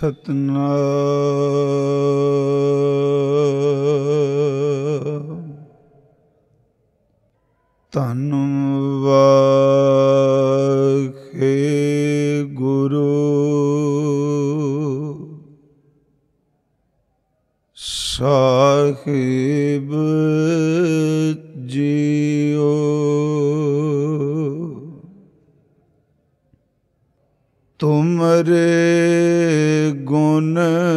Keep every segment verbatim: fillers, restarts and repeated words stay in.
ਸਤਨਾਮ ਧੰਨ ਵਾਹਿਗੁਰੂ ਸਾਹਿਬ ਜੀਓ। ਤੁਮਰੇ ਗੁਣ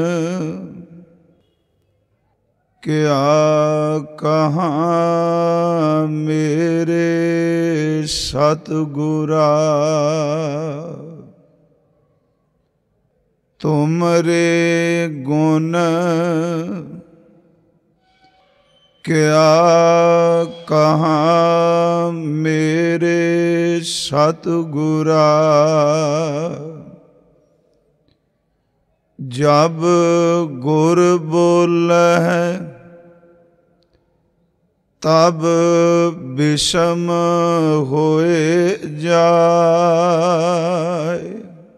ਕਿਆ ਕਹਾਂ ਮੇਰੇ ਸਤਿਗੁਰਾ। ਤੁਮਰੇ ਗੁਣ ਕਿਆ ਕਹਾਂ ਮੇਰੇ ਸਤਿਗੁਰਾ। ਜਬ ਗੁਰ ਬੋਲਹਿ ਤਬ ਬਿਸ਼ਮ ਹੋਏ ਜਾਏ।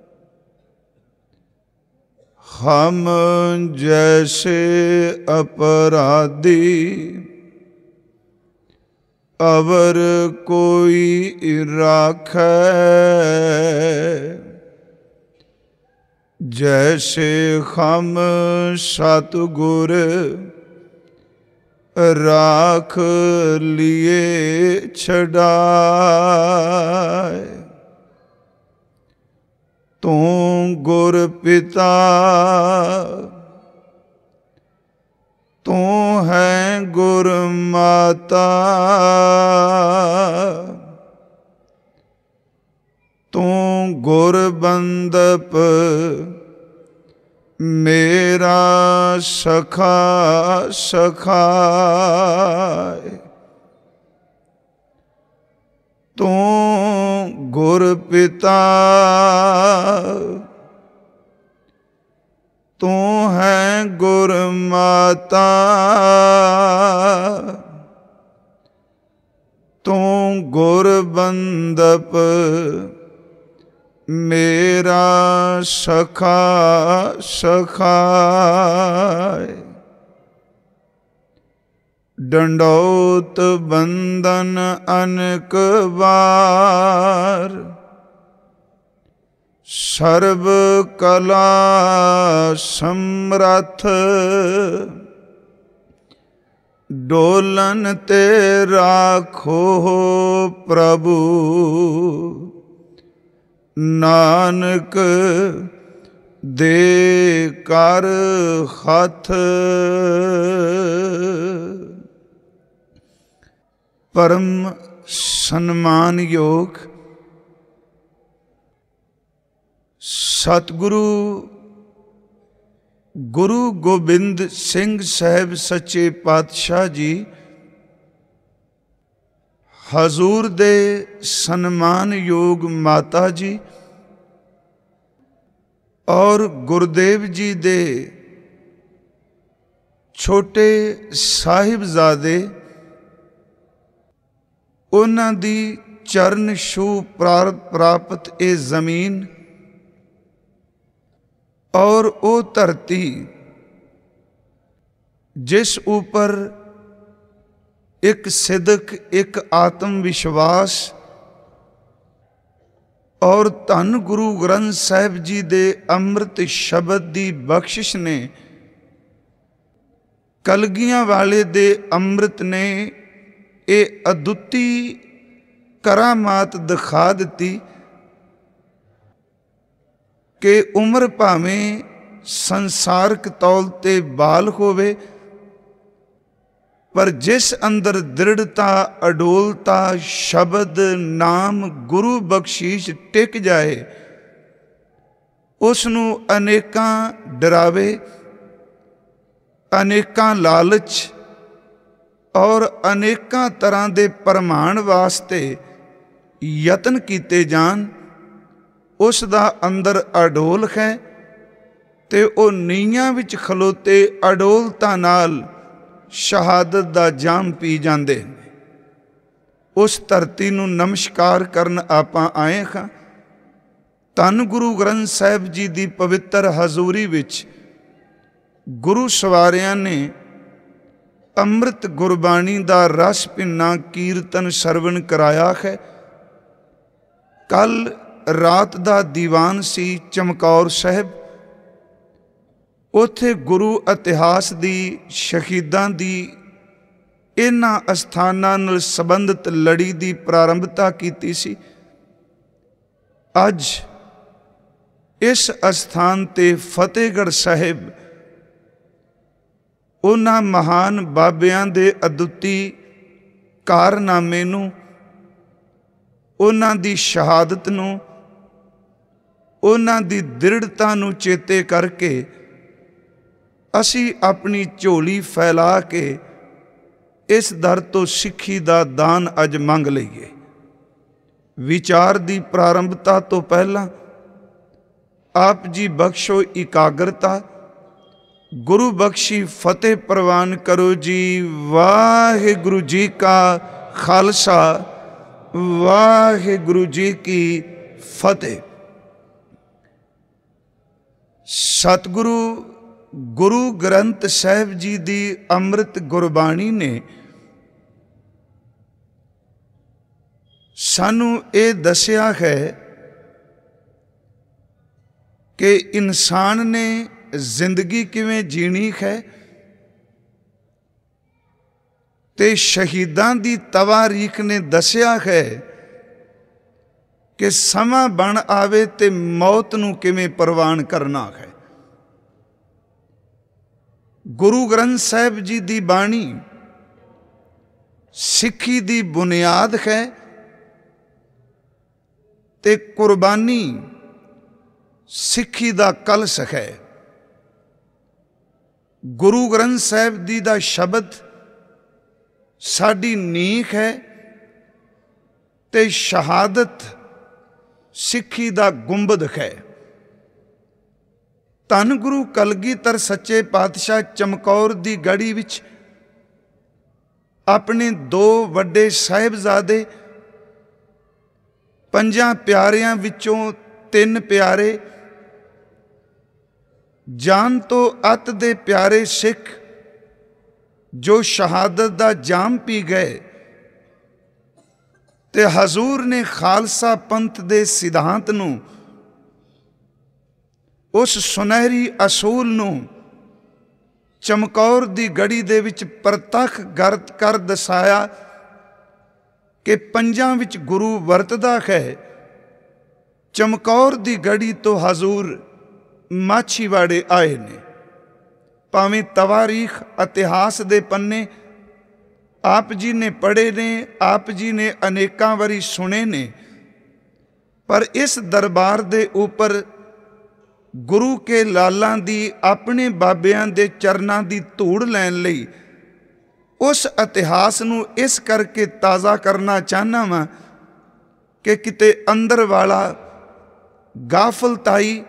ਹਮ ਜੈਸੇ ਅਪਰਾਧੀ ਅਵਰ ਕੋਈ ਰਾਖੈ। ਜੈਸੇ ਹਮ ਸਤਿਗੁਰ ਰਾਖ ਲਿਏ ਛਡਾਏ। ਤੂੰ ਗੁਰ ਪਿਤਾ ਤੂੰ ਹੈ ਗੁਰ ਮਾਤਾ। ਤੂੰ ਗੁਰ ਬੰਦਪ ਮੇਰਾ ਸਖਾ ਸਖਾਏ। ਤੂੰ ਗੁਰ ਪਿਤਾ ਤੂੰ ਹੈ ਗੁਰ ਮਾਤਾ। ਤੂੰ ਗੁਰ ਬੰਦਪ ਮੇਰਾ ਸਖਾ ਸਖਾਏ। ਡੰਡੌਤ ਬੰਦਨ ਅਨੇਕ ਵਾਰ ਸਰਬ ਕਲਾ ਸਮਰੱਥ। ਡੋਲਨ ਤੇ ਰਾਖੋ ਪ੍ਰਭੂ ਨਾਨਕ ਦੇ ਕਰ ਹੱਥ। ਪਰਮ ਸਨਮਾਨਯੋਗ ਸਤਿਗੁਰੂ ਗੁਰੂ ਗੋਬਿੰਦ ਸਿੰਘ ਸਾਹਿਬ ਸੱਚੇ ਪਾਤਸ਼ਾਹ ਜੀ, ਹਜ਼ੂਰ ਦੇ ਸਨਮਾਨਯੋਗ ਮਾਤਾ ਜੀ ਔਰ ਗੁਰਦੇਵ ਜੀ ਦੇ ਛੋਟੇ ਸਾਹਿਬਜ਼ਾਦੇ, ਉਹਨਾਂ ਦੀ ਚਰਨ ਛੂਹ ਪ੍ਰਾਪਤ ਇਹ ਜ਼ਮੀਨ ਔਰ ਉਹ ਧਰਤੀ ਜਿਸ ਉੱਪਰ ਇੱਕ ਸਿਦਕ, ਇੱਕ ਆਤਮ ਵਿਸ਼ਵਾਸ ਔਰ ਧੰਨ ਗੁਰੂ ਗ੍ਰੰਥ ਸਾਹਿਬ ਜੀ ਦੇ ਅੰਮ੍ਰਿਤ ਸ਼ਬਦ ਦੀ ਬਖਸ਼ਿਸ਼ ਨੇ, ਕਲਗੀਆਂ ਵਾਲੇ ਦੇ ਅੰਮ੍ਰਿਤ ਨੇ ਇਹ ਅਦੁੱਤੀ ਕਰਾਮਾਤ ਦਿਖਾ ਦਿੱਤੀ ਕਿ ਉਮਰ ਭਾਵੇਂ ਸੰਸਾਰਕ ਤੌਲ ਤੇ ਬਾਲ ਹੋਵੇ, ਪਰ ਜਿਸ ਅੰਦਰ ਦ੍ਰਿੜਤਾ, ਅਡੋਲਤਾ, ਸ਼ਬਦ, ਨਾਮ, ਗੁਰੂ ਬਖਸ਼ੀਸ਼ ਟਿਕ ਜਾਏ, ਉਸ ਨੂੰ ਅਨੇਕਾਂ ਡਰਾਵੇ, ਅਨੇਕਾਂ ਲਾਲਚ ਔਰ ਅਨੇਕਾਂ ਤਰ੍ਹਾਂ ਦੇ ਪ੍ਰਮਾਣ ਵਾਸਤੇ ਯਤਨ ਕੀਤੇ ਜਾਣ, ਉਸ ਦਾ ਅੰਦਰ ਅਡੋਲ ਹੈ ਤੇ ਉਹ ਨੀਹਾਂ ਵਿੱਚ ਖਲੋਤੇ ਅਡੋਲਤਾ ਨਾਲ ਸ਼ਹਾਦਤ ਦਾ ਜਾਮ ਪੀ ਜਾਂਦੇ। ਉਸ ਧਰਤੀ ਨੂੰ ਨਮਸਕਾਰ ਕਰਨ ਆਪਾਂ ਆਏ ਹਾਂ ਧੰਨ ਗੁਰੂ ਗ੍ਰੰਥ ਸਾਹਿਬ ਜੀ ਦੀ ਪਵਿੱਤਰ ਹਜ਼ੂਰੀ ਵਿੱਚ ਗੁਰੂ ਸਵਾਰਿਆਂ ਨੇ ਅੰਮ੍ਰਿਤ ਗੁਰਬਾਣੀ ਦਾ ਰਸ ਭਿੰਨਾ ਕੀਰਤਨ ਸਰਵਣ ਕਰਾਇਆ ਹੈ। ਕੱਲ ਰਾਤ ਦਾ ਦੀਵਾਨ ਸੀ ਚਮਕੌਰ ਸਾਹਿਬ। ਉੱਥੇ ਗੁਰੂ ਇਤਿਹਾਸ ਦੀ, ਸ਼ਹੀਦਾਂ ਦੀ, ਇਹਨਾਂ ਅਸਥਾਨਾਂ ਨਾਲ ਸੰਬੰਧਿਤ ਲੜੀ ਦੀ ਪ੍ਰਾਰੰਭਤਾ ਕੀਤੀ ਸੀ। ਅੱਜ ਇਸ ਅਸਥਾਨ ਤੇ ਫਤਿਹਗੜ੍ਹ ਸਾਹਿਬ ਉਹਨਾਂ ਮਹਾਨ ਬਾਬਿਆਂ ਦੇ ਅਦੁੱਤੀ ਕਾਰਨਾਮੇ ਨੂੰ, ਉਹਨਾਂ ਦੀ ਸ਼ਹਾਦਤ ਨੂੰ, ਉਹਨਾਂ ਦੀ ਦ੍ਰਿੜਤਾ ਨੂੰ ਚੇਤੇ ਕਰਕੇ ਅਸੀਂ ਆਪਣੀ ਝੋਲੀ ਫੈਲਾ ਕੇ ਇਸ ਦਰ ਤੋਂ ਸਿੱਖੀ ਦਾ ਦਾਨ ਅੱਜ ਮੰਗ ਲਈਏ। ਵਿਚਾਰ ਦੀ ਪ੍ਰਾਰੰਭਤਾ ਤੋਂ ਪਹਿਲਾਂ ਆਪ ਜੀ ਬਖਸ਼ੋ ਇਕਾਗਰਤਾ, ਗੁਰੂ ਬਖਸ਼ੀ ਫਤਿਹ ਪ੍ਰਵਾਨ ਕਰੋ ਜੀ। ਵਾਹਿਗੁਰੂ ਜੀ ਕਾ ਖਾਲਸਾ, ਵਾਹਿਗੁਰੂ ਜੀ ਕੀ ਫਤਿਹ। ਸਤਿਗੁਰੂ ਗੁਰੂ ਗ੍ਰੰਥ ਸਾਹਿਬ ਜੀ ਦੀ ਅੰਮ੍ਰਿਤ ਗੁਰਬਾਣੀ ਨੇ ਸਾਨੂੰ ਇਹ ਦੱਸਿਆ ਹੈ ਕਿ ਇਨਸਾਨ ਨੇ ਜ਼ਿੰਦਗੀ ਕਿਵੇਂ ਜੀਣੀ ਹੈ, ਤੇ ਸ਼ਹੀਦਾਂ ਦੀ ਤਵਾਰੀਖ ਨੇ ਦੱਸਿਆ ਹੈ ਕਿ ਸਮਾਂ ਬਣ ਆਵੇ ਤੇ ਮੌਤ ਨੂੰ ਕਿਵੇਂ ਪ੍ਰਵਾਨ ਕਰਨਾ ਹੈ। ਗੁਰੂ ਗ੍ਰੰਥ ਸਾਹਿਬ ਜੀ ਦੀ ਬਾਣੀ ਸਿੱਖੀ ਦੀ ਬੁਨਿਆਦ ਹੈ ਤੇ ਕੁਰਬਾਨੀ ਸਿੱਖੀ ਦਾ ਕਲਸ਼ ਹੈ। ਗੁਰੂ ਗ੍ਰੰਥ ਸਾਹਿਬ ਜੀ ਦਾ ਸ਼ਬਦ ਸਾਡੀ ਨੀਂਹ ਹੈ ਤੇ ਸ਼ਹਾਦਤ ਸਿੱਖੀ ਦਾ ਗੁੰਬਦ ਹੈ। ਧੰਨ ਗੁਰੂ ਕਲਗੀਧਰ ਸੱਚੇ ਪਾਤਸ਼ਾਹ ਚਮਕੌਰ ਦੀ ਗੜੀ ਵਿੱਚ ਆਪਣੇ ਦੋ ਵੱਡੇ ਸਾਹਿਬਜ਼ਾਦੇ, ਪੰਜਾਂ ਪਿਆਰਿਆਂ ਵਿੱਚੋਂ ਤਿੰਨ ਪਿਆਰੇ, ਜਾਨ ਤੋਂ ਅਤ ਦੇ ਪਿਆਰੇ ਸਿੱਖ ਜੋ ਸ਼ਹਾਦਤ ਦਾ ਜਾਮ ਪੀ ਗਏ, ਤੇ ਹਜ਼ੂਰ ਨੇ ਖਾਲਸਾ ਪੰਥ ਦੇ ਸਿਧਾਂਤ ਨੂੰ, ਉਸ ਸੁਨਹਿਰੀ ਅਸੂਲ ਨੂੰ ਚਮਕੌਰ ਦੀ ਗੜੀ ਦੇ ਵਿੱਚ ਪ੍ਰਤੱਖ ਗਰਤ ਕਰ ਦਸਾਇਆ ਕਿ ਪੰਜਾਂ ਵਿੱਚ ਗੁਰੂ ਵਰਤਦਾ ਹੈ। ਚਮਕੌਰ ਦੀ ਗੜੀ ਤੋਂ ਹਜ਼ੂਰ ਮਾਛੀਵਾੜੇ ਆਏ ਨੇ। ਭਾਵੇਂ ਤਵਾਰੀਖ ਇਤਿਹਾਸ ਦੇ ਪੰਨੇ ਆਪ ਜੀ ਨੇ ਪੜ੍ਹੇ ਨੇ, ਆਪ ਜੀ ਨੇ ਅਨੇਕਾਂ ਵਾਰੀ ਸੁਣੇ ਨੇ, ਪਰ ਇਸ ਦਰਬਾਰ ਦੇ ਉੱਪਰ ਗੁਰੂ ਕੇ ਲਾਲਾਂ ਦੀ, ਆਪਣੇ ਬਾਬਿਆਂ ਦੇ ਚਰਨਾਂ ਦੀ ਧੂੜ ਲੈਣ ਲਈ ਉਸ ਇਤਿਹਾਸ ਨੂੰ ਇਸ ਕਰਕੇ ਤਾਜ਼ਾ ਕਰਨਾ ਚਾਹੁੰਦਾ ਵਾਂ ਕਿ ਕਿਤੇ ਅੰਦਰ ਵਾਲਾ ਗਾਫਲਤਾਈ,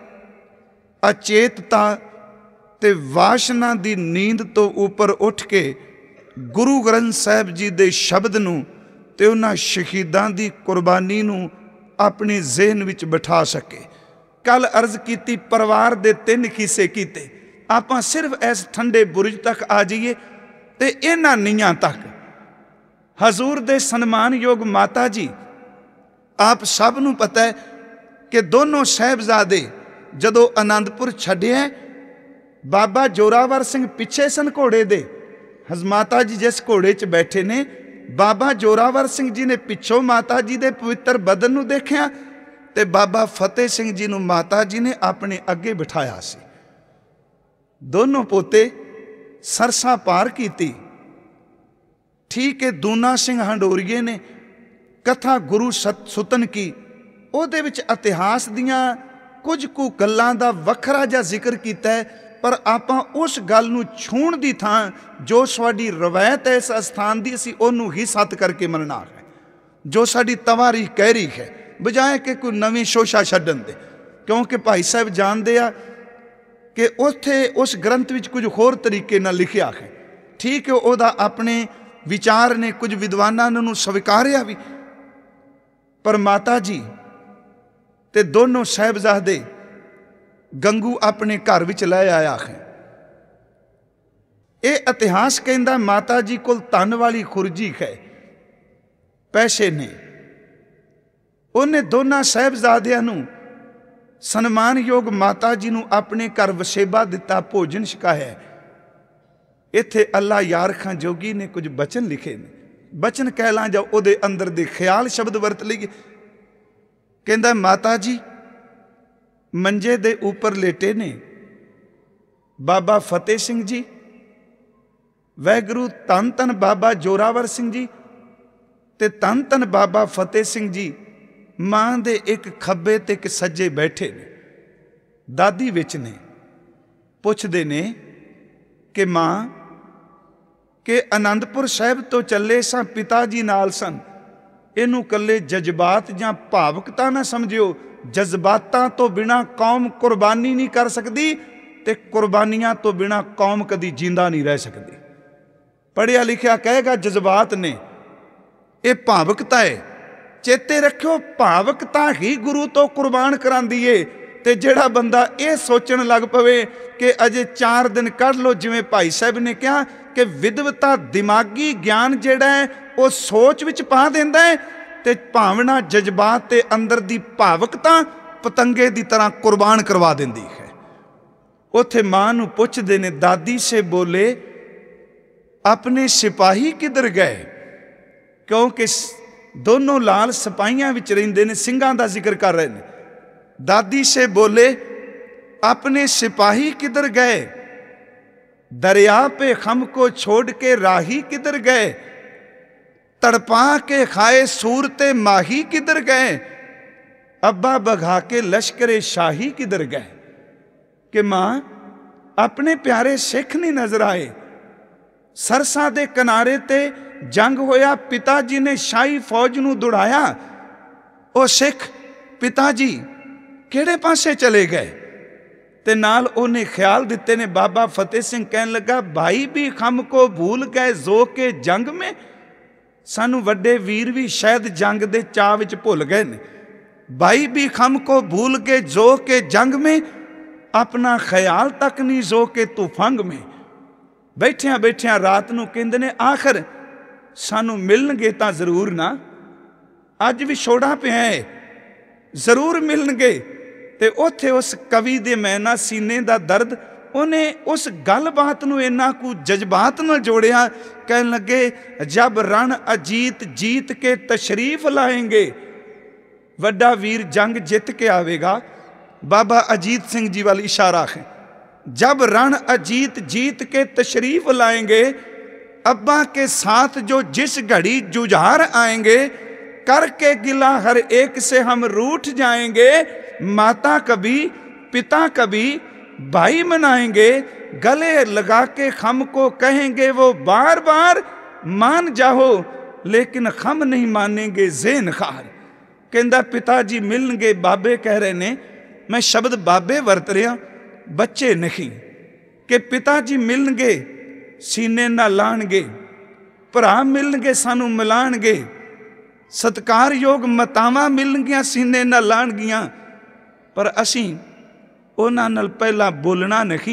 ਅਚੇਤਤਾ ਤੇ ਵਾਸ਼ਨਾ ਦੀ ਨੀਂਦ ਤੋਂ ਉੱਪਰ ਉੱਠ ਕੇ ਗੁਰੂ ਗ੍ਰੰਥ ਸਾਹਿਬ ਜੀ ਦੇ ਸ਼ਬਦ ਨੂੰ ਤੇ ਉਹਨਾਂ ਸ਼ਹੀਦਾਂ ਦੀ ਕੁਰਬਾਨੀ ਨੂੰ ਆਪਣੇ ਜ਼ਿਹਨ ਵਿੱਚ ਬਿਠਾ ਸਕੇ। ਕੱਲ ਅਰਜ਼ ਕੀਤੀ ਪਰਿਵਾਰ ਦੇ ਤਿੰਨ ਹਿੱਸੇ ਕੀਤੇ। ਆਪਾਂ ਸਿਰਫ ਇਸ ਠੰਡੇ ਬੁਰਜ ਤੱਕ ਆ ਜਾਈਏ ਤੇ ਇਹਨਾਂ ਨੀਆਂ ਤੱਕ। ਹਜ਼ੂਰ ਦੇ ਸਨਮਾਨਯੋਗ ਮਾਤਾ ਜੀ, ਆਪ ਸਭ ਨੂੰ ਪਤਾ ਹੈ ਕਿ ਦੋਨੋਂ ਸਾਹਿਬਜ਼ਾਦੇ ਜਦੋਂ ਆਨੰਦਪੁਰ ਛੱਡਿਆ, ਬਾਬਾ ਜੋਰਾਵਰ ਸਿੰਘ ਪਿੱਛੇ ਸਨ ਘੋੜੇ ਦੇ। ਹਜ਼ਮਾਤਾ ਜੀ ਜਿਸ ਘੋੜੇ 'ਚ ਬੈਠੇ ਨੇ, ਬਾਬਾ ਜੋਰਾਵਰ ਸਿੰਘ ਜੀ ਨੇ ਪਿੱਛੋਂ ਮਾਤਾ ਜੀ ਦੇ ਪਵਿੱਤਰ ਬਦਨ ਨੂੰ ਦੇਖਿਆ ਤੇ ਬਾਬਾ ਫਤਿਹ ਸਿੰਘ ਜੀ ਨੂੰ ਮਾਤਾ ਜੀ ਨੇ ਆਪਣੇ ਅੱਗੇ ਬਿਠਾਇਆ ਸੀ। ਦੋਨੋਂ ਪੋਤੇ ਸਰਸਾ ਪਾਰ ਕੀਤੀ। ਠੀਕ ਹੈ, ਦੂਨਾ ਸਿੰਘ ਹੰਡੋਰੀਏ ਨੇ ਕਥਾ ਗੁਰੂ ਸਤ ਸੁਤਨ ਕੀ, ਉਹਦੇ ਵਿੱਚ ਇਤਿਹਾਸ ਦੀਆਂ ਕੁਝ ਕੁ ਗੱਲਾਂ ਦਾ ਵੱਖਰਾ ਜਿਹਾ ਜ਼ਿਕਰ ਕੀਤਾ ਹੈ, ਪਰ ਆਪਾਂ ਉਸ ਗੱਲ ਨੂੰ ਛੂਹਣ ਦੀ ਥਾਂ ਜੋ ਸਾਡੀ ਰਵਾਇਤ ਹੈ ਇਸ ਅਸਥਾਨ ਦੀ, ਅਸੀਂ ਉਹਨੂੰ ਹੀ ਸੱਤ ਕਰਕੇ ਮੰਨਣਾ ਹੈ, ਜੋ ਸਾਡੀ ਤਵਾਰੀਖ ਕਹਿ ਰਹੀ ਹੈ, ਬਜਾਏ ਕਿ ਕੋਈ ਨਵੀਂ ਸ਼ੋਸ਼ਾ ਛੱਡਣ ਦੇ। ਕਿਉਂਕਿ ਭਾਈ ਸਾਹਿਬ ਜਾਣਦੇ ਆ ਕਿ ਉੱਥੇ ਉਸ ਗ੍ਰੰਥ ਵਿੱਚ ਕੁਝ ਹੋਰ ਤਰੀਕੇ ਨਾਲ ਲਿਖਿਆ ਹੈ। ਠੀਕ ਹੈ, ਉਹਦਾ ਆਪਣੇ ਵਿਚਾਰ ਨੇ, ਕੁਝ ਵਿਦਵਾਨਾਂ ਨੇ ਉਹਨੂੰ ਸਵੀਕਾਰਿਆ ਵੀ, ਪਰ ਮਾਤਾ ਜੀ ते दोनों साहिबजादे गंगू अपने घर विच लै आया है। ये इतिहास कहता माता जी कोल धन वाली खुरजी है, पैसे ने। उन्हें दोनों साहिबजादियां नूं सन्मानयोग माता जी नूं अपने घर वसेबा दिता, भोजन छकाया। इत्थे अल्लाह यार खां जोगी ने कुछ बचन लिखे ने, बचन कह ला जाओ उहदे अंदर दे ख्याल शब्द वरत लईए। कहंदा माता जी मंजे दे उपर लेटे ने बाबा फतेह सिंह जी, वैगुरू धन धन बाबा जोरावर सिंह जी ते धन धन बाबा फतेह सिंह जी मां दे एक खब्बे ते एक सज्जे बैठे ने। दादी विच ने, पुछदे ने कि मां के आनंदपुर साहिब तो चले सां, पिता जी नाल सन। इनू कल्ले जज्बात जां भावकता ना समझियो, जज्बातां तो बिना कौम कुर्बानी नहीं कर सकती ते कुर्बानियां तो बिना कौम कदी जिंदा नहीं रह सकती। पढ़िया लिखिया कहेगा जज्बात ने, ये भावकता है। चेते रखियो भावकता ही गुरु तो कुर्बान करांदी है। ते जेड़ा बंदा ये सोचण लग पवे कि अजे चार दिन कढ़ लो, जिवें भाई साहब ने कहा कि विदवता दिमागी ज्ञान जेड़ा है वो सोच विच पा देंदा है, ते भावना जज्बात ते अंदर दी भावकता पतंगे दी तरह कुर्बान करवा देंदी है। उत्थे मां नूं पुछदे ने, दादी से बोले अपने सिपाही किधर गए? क्योंकि दोनों लाल सिपाहियां विच रहिंदे ने, सिंघां दा जिक्र कर रहे ने। दादी से बोले अपने सिपाही किधर गए? दरिया पे खम को छोड़ के राही किधर गए? तड़पा के खाए सूरते माही किधर गए? अब्बा बघा के लश्करे शाही किधर गए? कि मां अपने प्यारे सिख नहीं नजर आए। सरसा दे किनारे ते जंग होया, पिता जी ने शाही फौज नूं दौड़ाया। ओ सिख पिता जी किहड़े पासे चले गए? ते नाल उन्हें ख्याल दिते ने। बाबा फतेह सिंह कहन लगा, भाई भी खम को भूल गए जो के जंग में। सानू वड्डे वीर भी शायद जंग दे चाव विच भुल गए ने। भाई भी खम को भूल के जो के जंग में, अपना ख्याल तक नहीं जो के तूफंग में। बैठिया बैठिया रात नूं कहंदे ने, आखिर सानू मिलणगे तां जरूर ना, अज भी छोड़ा पिया है, जरूर मिलणगे। ते उत्थे उस कवि दे मैना सीने दा दर्द, उन्हें उस गलबात नूं इन्ना कु जज्बात नाल जोड़िया। कहन लगे, जब रण अजीत जीत के तशरीफ लाएंगे, वड्डा वीर जंग जित के आवेगा। बाबा अजीत सिंह जी वाल इशारा है। जब रण अजीत जीत के तशरीफ लाएंगे, अब्बा के साथ जो जिस घड़ी जुझार आएंगे, करके गिला हर एक से हम रूठ जाएंगे। माता कभी पिता कभी भाई मनाएंगे, गले लगा के खम को कहेंगे वो बार बार, मान जाओ लेकिन खम नहीं मानेंगे ज़ेन खार। कहंदा पिताजी मिलणगे, बाबे कह रहे ने, मैं शब्द बाबे वरत रहा, बच्चे नहीं। कि पिताजी मिलणगे सीने ना लाणगे, भरा मिलणगे सानू मिलाणगे, सत्कारयोग मातावां मिलणगियां सीने ना लाणगियां। पर असी उन्हां नाल पहला बोलना नहीं,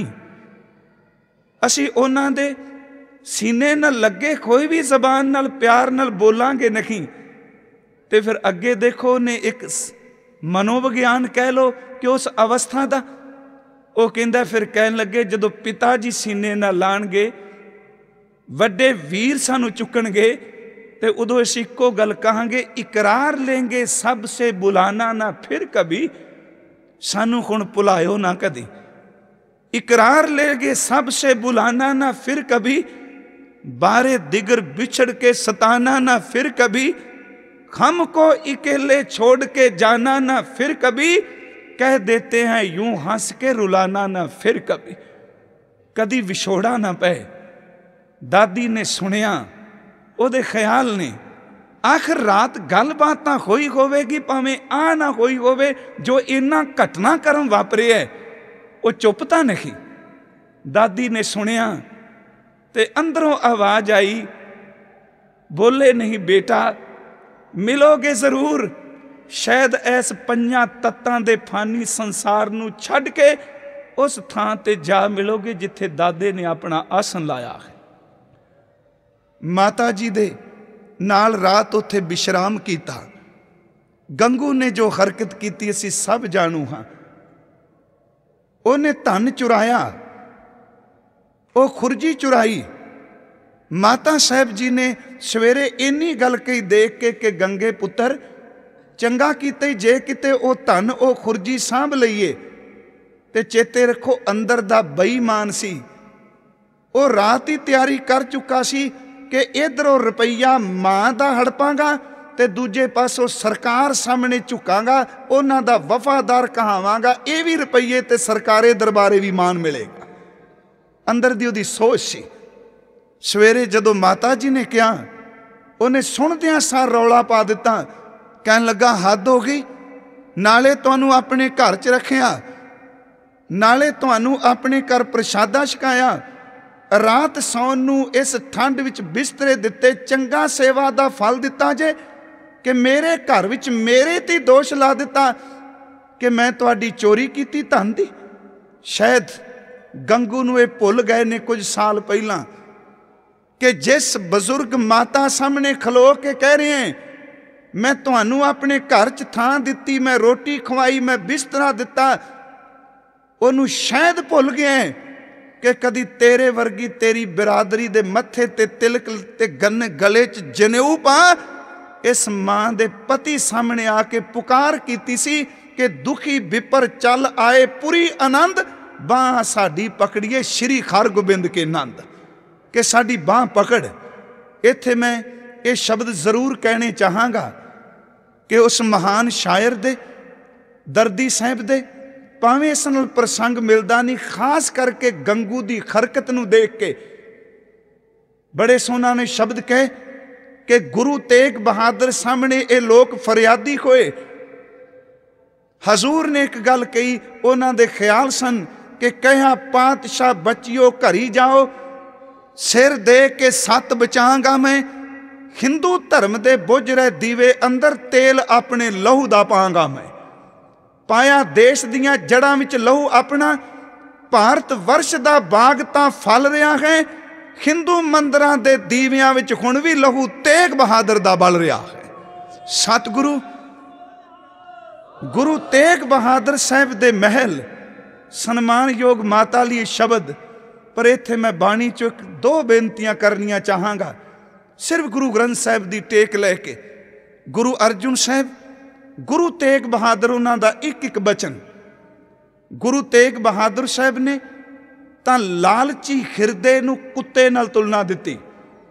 असी उन्हां दे सीने नाल लगे कोई भी जबान नाल प्यार नाल बोलांगे नहीं। ते फिर अगे देखो ने एक मनोविज्ञान कह लो कि उस अवस्था दा, वो कहंदा फिर कहन लगे, जदों पिता जी सीने नाल लाणगे, वड्डे वीर सानू चुकणगे, ते उदों असीं इक्को गल कहांगे, इकरार लेंगे सबसे बुलाना ना फिर कभी, सानू हुण भुलायो ना कदी। इकरार लेंगे सबसे बुलाना ना फिर कभी, बारे दिगर बिछड़ के सताना ना फिर कभी, हम को अकेले छोड़ के जाना ना फिर कभी, कह देते हैं यूं हंस के रुलाना ना फिर कभी। कदी विछोड़ा ना पे। दादी ने सुनिया, ओदे ख्याल ने, आखिर रात गलबात होई होवेगी, भावें आ ना होई होवे, जो इन्ना घटनाक्रम वापरे है वो चुपता नहीं। दादी ने सुनिया ते अंदरों आवाज आई, बोले नहीं बेटा मिलोगे जरूर, शायद इस पंजां तत्तां दे फानी संसार नूं छड्ड के उस थां ते जा मिलोगे जिथे दादे ने अपना आसन लाया है। माता जी दे नाल रात उत्थे विश्राम कीता। गंगू ने जो हरकत की असीं सब जाणू हाँ। उन्हें धन चुराया, वो खुरजी चुराई। माता साहब जी ने सवेरे इन्नी गल कही देख के कि गंगे पुत्र चंगा कीते जे किते ओ धन ओ खुरजी सांभ लईए। ते चेते रखो अंदर दा बेईमान सी, वो रात ही तैयारी कर चुका सी कि इधरों रुपया मां दा हड़पांगा ते दूजे पासों सरकार सामने झुकांगा, उन्हां दा वफादार कहावांगा, ये भी रुपये ते सरकारे दरबारे भी मान मिलेगा। अंदर दी उहदी सोच सी। सवेरे जदों माता जी ने कहा, उन्हें सुनदियां सार रौला पा दिता। कहन लगा हद हो गई, नाले तुहानूं अपने घर च रखिया, नाले तुहानूं अपने घर प्रशादा छकाया, रात सौन नूं इस ठंड विच बिस्तरे दिते, चंगा सेवा दा फल दिता जे कि मेरे घर विच मेरे ते दोष ला दिता कि मैं तुहाडी चोरी कीती धन दी। शायद गंगू नूं इह भुल गए ने कुछ साल पहलां कि जिस बजुर्ग माता सामने खलो के कह रहे हैं मैं तुहानूं अपने घर च थां दिती, मैं रोटी खवाई, मैं बिस्तरा दिता, उन्हूं शायद भुल गया है कि कदी तेरे वर्गी तेरी बिरादरी दे मत्थे ते तिलक ते गन्ने गले च जनेऊ पा इस मां दे पति सामने आके पुकार कीती सी कि दुखी विपर चल आए पूरी आनंद, बांह साडी पकड़िए श्री हर गोबिंद के नंद, कि साडी बांह पकड़। इत्थे मैं ये शब्द जरूर कहने चाहांगा कि उस महान शायर दे दर्दी साहब दे भावें इस नाल प्रसंग मिलदा नहीं, खास करके गंगू दी हरकत नूं देख के बड़े सोहना ने शब्द कहे कि गुरु तेग बहादुर सामने ये लोग फरियादी होए। हजूर ने एक गल कही, उन्हां दे ख्याल सन कि कहा पातशाह बचियो घरी जाओ, सिर दे के सत बचांगा मैं, हिंदू धर्म दे बुझ रहे दीवे अंदर तेल अपने लहू दा पांगा मैं। पाया देश दियां जड़ां विच लहू अपना, भारत वर्ष दा बाग तां फल रहा है, हिंदू मंदिरां दे दीवियां विच हुण भी लहू तेग बहादुर दा बल रहा है। सतगुरु गुरु तेग बहादुर साहब दे महल सन्मान योग माता लिए शब्द, पर इत्थे मैं बाणी चो एक दो बेनतियां करनियां चाहांगा सिर्फ गुरु ग्रंथ साहब दी टेक लैके। गुरु अर्जुन साहब, गुरु तेग बहादुर उन्हां दा एक एक बचन। गुरु तेग बहादुर साहब ने तां लालची हिरदे नूं कुत्ते नाल तुलना दिती।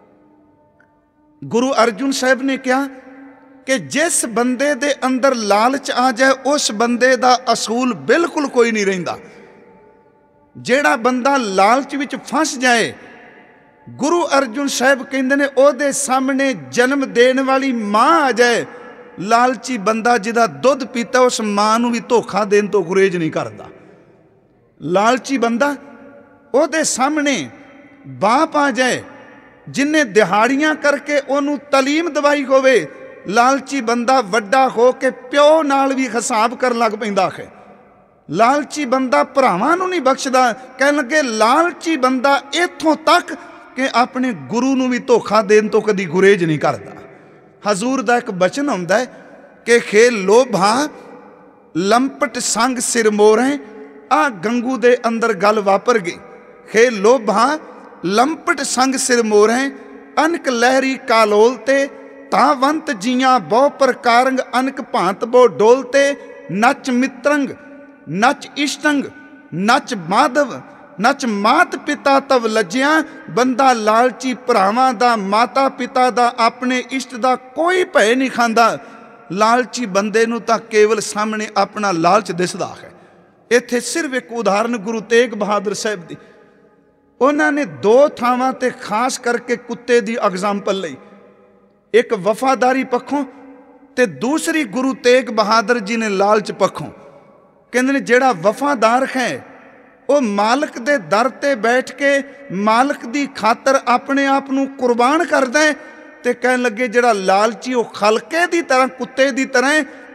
गुरु अर्जुन साहब ने कहा कि जिस बंदे दे अंदर लालच आ जाए उस बंदे दा असूल बिल्कुल कोई नहीं रहिंदा। जेड़ा बंदा लालच विच फस जाए, गुरु अर्जुन साहब कहंदे ने ओदे सामने जन्म देने वाली मां आ जाए, लालची बंदा जिदा दुध पीता उस मां नूं भी धोखा देण तो गुरेज नहीं करता। लालची बंदा ओदे सामने बाप आ जाए जिन्हें दिहाड़ियां करके ओनू तलीम दवाई होवे, लालची बंदा वड्डा हो के प्यो नाल भी हिसाब कर लग पैंदा है। लालची बंदा भरावां नूं नहीं बख्शदा, कहण लगे लालची बंदा इत्थों तक कि अपने गुरु नूं भी धोखा देण तो कदी गुरेज नहीं करता। हजूर दा एक बचन आउंदा है कि खे लोभा लंपट संग सिर मोरें, आ गंगू दे अंदर गल वापर गई। खे लोभा लंपट संग सिर मोरें, अनक लहरी कालोलते, तावंत जियां बहु प्रकारंग अनक भांत बो डोलते, नच मित्रंग नच इष्टंग नच माधव नच मात पिता तव लज्जिया। बंदा लालची भरावां दा, माता पिता दा, अपने इष्ट दा कोई भय नहीं खांदा। लालची बंदे नूं तां केवल सामने अपना लालच दिसदा है। इत्थे सिर्फ एक उदाहरण गुरु तेग बहादुर साहब दी, उन्होंने दो थावां ते खास करके कुत्ते दी एग्जाम्पल लई, एक वफादारी पक्षों ते दूसरी गुरु तेग बहादुर जी ने लालच पक्षों। कहंदे ने जिहड़ा वफादार है वो मालक दे दर ते बैठ के मालक दी खातर अपने आप नूं कुर्बान करदा है, ते कहण लगे जिहड़ा लालची वो खलके दी तरह कुत्ते दी तरह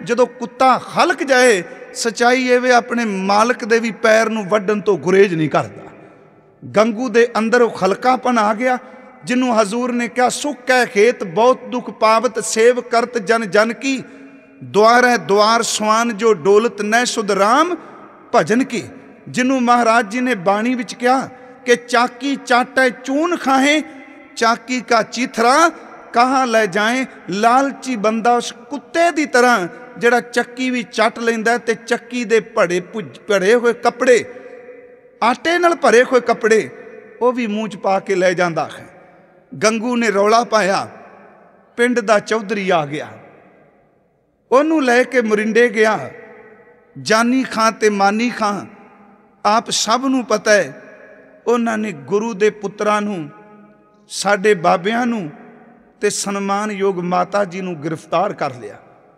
ਜਦੋਂ ਕੁੱਤਾ ਹਲਕ ਜਾਏ, ਸਚਾਈ ਇਹ ਵੇ ਆਪਣੇ ਮਾਲਕ ਦੇ ਵੀ ਪੈਰ ਨੂੰ ਵੱਢਣ ਤੋਂ ਗੁਰੇਜ਼ ਨਹੀਂ ਕਰਦਾ। ਗੰਗੂ ਦੇ ਅੰਦਰ ਉਹ ਹਲਕਾਪਨ ਆ ਗਿਆ, ਜਿਹਨੂੰ ਹਜ਼ੂਰ ਨੇ ਕਿਹਾ ਸੁੱਖ ਹੈ ਖੇਤ ਬਹੁਤ ਦੁੱਖ ਪਾਵਤ, ਸੇਵ ਕਰਤ ਜਨ ਜਨ ਕੀ, ਦੁਆਰ ਹੈ ਦੁਆਰ ਸੁਆਨ ਜੋ ਡੋਲਤ ਨੈ ਸੁਧ ਰਾਮ ਭਜਨ ਕੀ। ਜਿਹਨੂੰ ਮਹਾਰਾਜ ਜੀ ਨੇ ਬਾਣੀ ਵਿੱਚ ਕਿਹਾ ਕਿ ਚਾਕੀ ਚਾਟੈ ਚੂਨ ਖਾਹੇ, ਚਾਕੀ ਕਾ ਚੀਥਰਾ ਕਹਾਂ ਲੈ ਜਾਏ। ਲਾਲਚੀ ਬੰਦਾ ਉਸ ਕੁੱਤੇ ਦੀ ਤਰ੍ਹਾਂ ਜਿਹੜਾ ਚੱਕੀ ਵੀ ਚੱਟ ਲੈਂਦਾ ਤੇ ਚੱਕੀ ਦੇ ਭੜੇ ਭੜੇ ਹੋਏ ਕੱਪੜੇ, ਆਟੇ ਨਾਲ ਭਰੇ ਹੋਏ ਕੱਪੜੇ ਉਹ ਵੀ ਮੂੰਹ 'ਚ ਪਾ ਕੇ ਲੈ ਜਾਂਦਾ ਹੈ। ਗੰਗੂ ਨੇ ਰੌਲਾ ਪਾਇਆ, ਪਿੰਡ ਦਾ ਚੌਧਰੀ ਆ ਗਿਆ, ਉਹਨੂੰ ਲੈ ਕੇ ਮਰਿੰਡੇ ਗਿਆ। ਜਾਨੀ ਖਾਂ ਤੇ ਮਾਨੀ ਖਾਂ ਆਪ ਸਭ ਨੂੰ ਪਤਾ ਹੈ, ਉਹਨਾਂ ਨੇ ਗੁਰੂ ਦੇ ਪੁੱਤਰਾਂ ਨੂੰ, ਸਾਡੇ ਬਾਬਿਆਂ ਨੂੰ ਤੇ ਸਨਮਾਨਯੋਗ ਮਾਤਾ ਜੀ ਨੂੰ ਗ੍ਰਿਫਤਾਰ ਕਰ ਲਿਆ।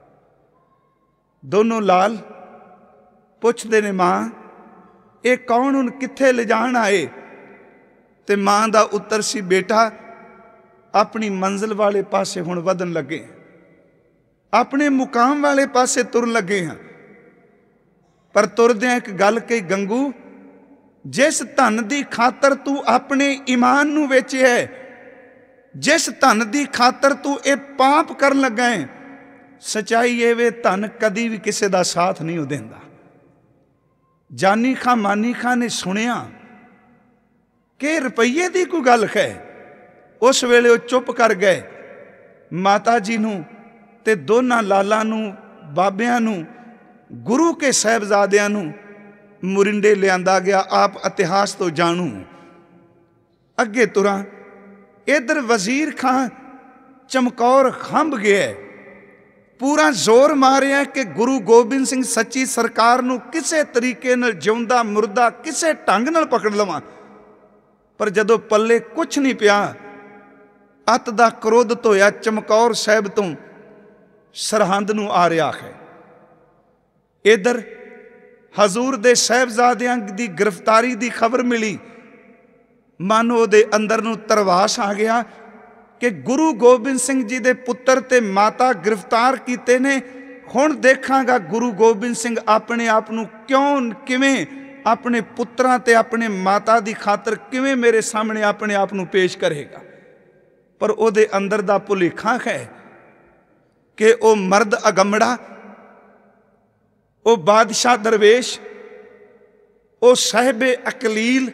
ਦੋਨੋਂ ਲਾਲ ਪੁੱਛਦੇ ਨੇ, ਮਾਂ ਇਹ ਕੌਣ, ਹੁਣ ਕਿੱਥੇ ਲਿਜਾਣ ਆਏ? ਤੇ ਮਾਂ ਦਾ ਉੱਤਰ ਸੀ, ਬੇਟਾ ਆਪਣੀ ਮੰਜ਼ਿਲ ਵਾਲੇ ਪਾਸੇ ਹੁਣ ਵਧਣ ਲੱਗੇ, ਆਪਣੇ ਮੁਕਾਮ ਵਾਲੇ ਪਾਸੇ ਤੁਰਨ ਲੱਗੇ ਹਾਂ। ਪਰ ਤੁਰਦਿਆਂ ਇੱਕ ਗੱਲ ਕਹੀ, ਗੰਗੂ ਜਿਸ ਧਨ ਦੀ ਖਾਤਰ ਤੂੰ ਆਪਣੇ ਈਮਾਨ ਨੂੰ ਵੇਚਿਆ, ਜਿਸ ਧਨ ਦੀ ਖਾਤਰ ਤੂੰ ਇਹ ਪਾਪ ਕਰਨ ਲੱਗਾ ਹੈ, ਸਚਾਈ ਇਹ ਵੇ ਧਨ ਕਦੀ ਵੀ ਕਿਸੇ ਦਾ ਸਾਥ ਨਹੀਂ ਉਹ ਦਿੰਦਾ। ਜਾਨੀ ਖਾਂ ਮਾਨੀ ਖਾਂ ਨੇ ਸੁਣਿਆ ਕਿ ਰੁਪਈਏ ਦੀ ਕੋਈ ਗੱਲ ਹੈ, ਉਸ ਵੇਲੇ ਉਹ ਚੁੱਪ ਕਰ ਗਏ। ਮਾਤਾ ਜੀ ਨੂੰ ਤੇ ਦੋਨਾਂ ਲਾਲਾਂ ਨੂੰ, ਬਾਬਿਆਂ ਨੂੰ, ਗੁਰੂ ਕੇ ਸਾਹਿਬਜ਼ਾਦਿਆਂ ਨੂੰ ਮੁਰਿੰਡੇ ਲਿਆਂਦਾ ਗਿਆ। ਆਪ ਇਤਿਹਾਸ ਤੋਂ ਜਾਣੂ। ਅੱਗੇ ਤੁਰਾਂ, ਇੱਧਰ ਵਜ਼ੀਰ ਖਾਂ ਚਮਕੌਰ ਖੰਭ ਗਿਆ, ਪੂਰਾ ਜ਼ੋਰ ਮਾਰਿਆ ਕਿ ਗੁਰੂ ਗੋਬਿੰਦ ਸਿੰਘ ਸੱਚੀ ਸਰਕਾਰ ਨੂੰ ਕਿਸੇ ਤਰੀਕੇ ਨਾਲ ਜਿਉਂਦਾ ਮੁਰਦਾ ਕਿਸੇ ਢੰਗ ਨਾਲ ਪਕੜ ਲਵਾਂ। ਪਰ ਜਦੋਂ ਪੱਲੇ ਕੁਛ ਨਹੀਂ ਪਿਆ, ਅੱਤ ਦਾ ਕ੍ਰੋਧ ਧੋਇਆ ਚਮਕੌਰ ਸਾਹਿਬ ਤੋਂ ਸਰਹੰਦ ਨੂੰ ਆ ਰਿਹਾ ਹੈ। ਇੱਧਰ ਹਜ਼ੂਰ ਦੇ ਸਾਹਿਬਜ਼ਾਦਿਆਂ ਦੀ ਗ੍ਰਿਫਤਾਰੀ ਦੀ ਖਬਰ ਮਿਲੀ। ਮਨ ਉਹਦੇ ਅੰਦਰ ਨੂੰ ਤਰਵਾਸ ਆ ਗਿਆ ਕਿ ਗੁਰੂ ਗੋਬਿੰਦ ਸਿੰਘ ਜੀ ਦੇ ਪੁੱਤਰ ਤੇ ਮਾਤਾ ਗ੍ਰਿਫਤਾਰ ਕੀਤੇ ਨੇ। ਹੁਣ ਦੇਖਾਂਗਾ ਗੁਰੂ ਗੋਬਿੰਦ ਸਿੰਘ ਆਪਣੇ ਆਪ ਨੂੰ ਕਿਉਂ, ਕਿਵੇਂ ਆਪਣੇ ਪੁੱਤਰਾਂ ਤੇ ਆਪਣੇ ਮਾਤਾ ਦੀ ਖਾਤਰ ਕਿਵੇਂ ਮੇਰੇ ਸਾਹਮਣੇ ਆਪਣੇ ਆਪ ਨੂੰ ਪੇਸ਼ ਕਰੇਗਾ। ਪਰ ਉਹਦੇ ਅੰਦਰ ਦਾ ਭੁਲੇਖਾ ਹੈ ਕਿ ਉਹ ਮਰਦ ਅਗੰਮੜਾ, ਉਹ ਬਾਦਸ਼ਾਹ ਦਰਵੇਸ਼, ਉਹ ਸਾਹਿਬੇ ਅਕਲੀਲ,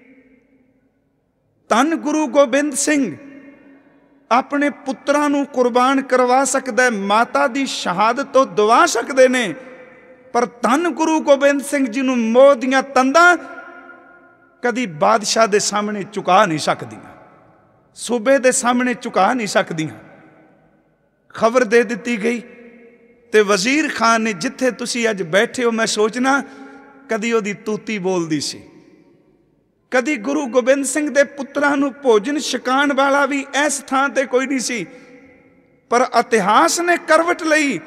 ਧੰਨ ਗੁਰੂ ਗੋਬਿੰਦ ਸਿੰਘ ਆਪਣੇ ਪੁੱਤਰਾਂ ਨੂੰ ਕੁਰਬਾਨ ਕਰਵਾ ਸਕਦਾ, ਮਾਤਾ ਦੀ ਸ਼ਹਾਦਤ ਤੋਂ ਦਵਾ ਸਕਦੇ ਨੇ। ਪਰ ਧੰਨ ਗੁਰੂ ਗੋਬਿੰਦ ਸਿੰਘ ਜੀ ਨੂੰ ਮੋਹ ਦੀਆਂ ਤੰਦਾਂ ਕਦੀ ਬਾਦਸ਼ਾਹ ਦੇ ਸਾਹਮਣੇ ਝੁਕਾ ਨਹੀਂ ਸਕਦੀਆਂ, ਸੂਬੇ ਦੇ ਸਾਹਮਣੇ ਝੁਕਾ ਨਹੀਂ ਸਕਦੀਆਂ। ਖਬਰ ਦੇ ਦਿੱਤੀ ਗਈ ਤੇ ਵਜ਼ੀਰ ਖਾਨ ਨੇ, ਜਿੱਥੇ ਤੁਸੀਂ ਅੱਜ ਬੈਠੇ ਹੋ, ਮੈਂ ਸੋਚਣਾ ਕਦੀ ਉਹਦੀ ਤੂਤੀ ਬੋਲਦੀ ਸੀ, ਕਦੀ ਗੁਰੂ ਗੋਬਿੰਦ ਸਿੰਘ ਦੇ ਪੁੱਤਰਾਂ ਨੂੰ ਭੋਜਨ ਛਕਾਉਣ ਵਾਲਾ ਵੀ ਇਸ ਥਾਂ ਤੇ ਕੋਈ ਨਹੀਂ ਸੀ। ਪਰ ਇਤਿਹਾਸ ਨੇ ਕਰਵਟ ਲਈ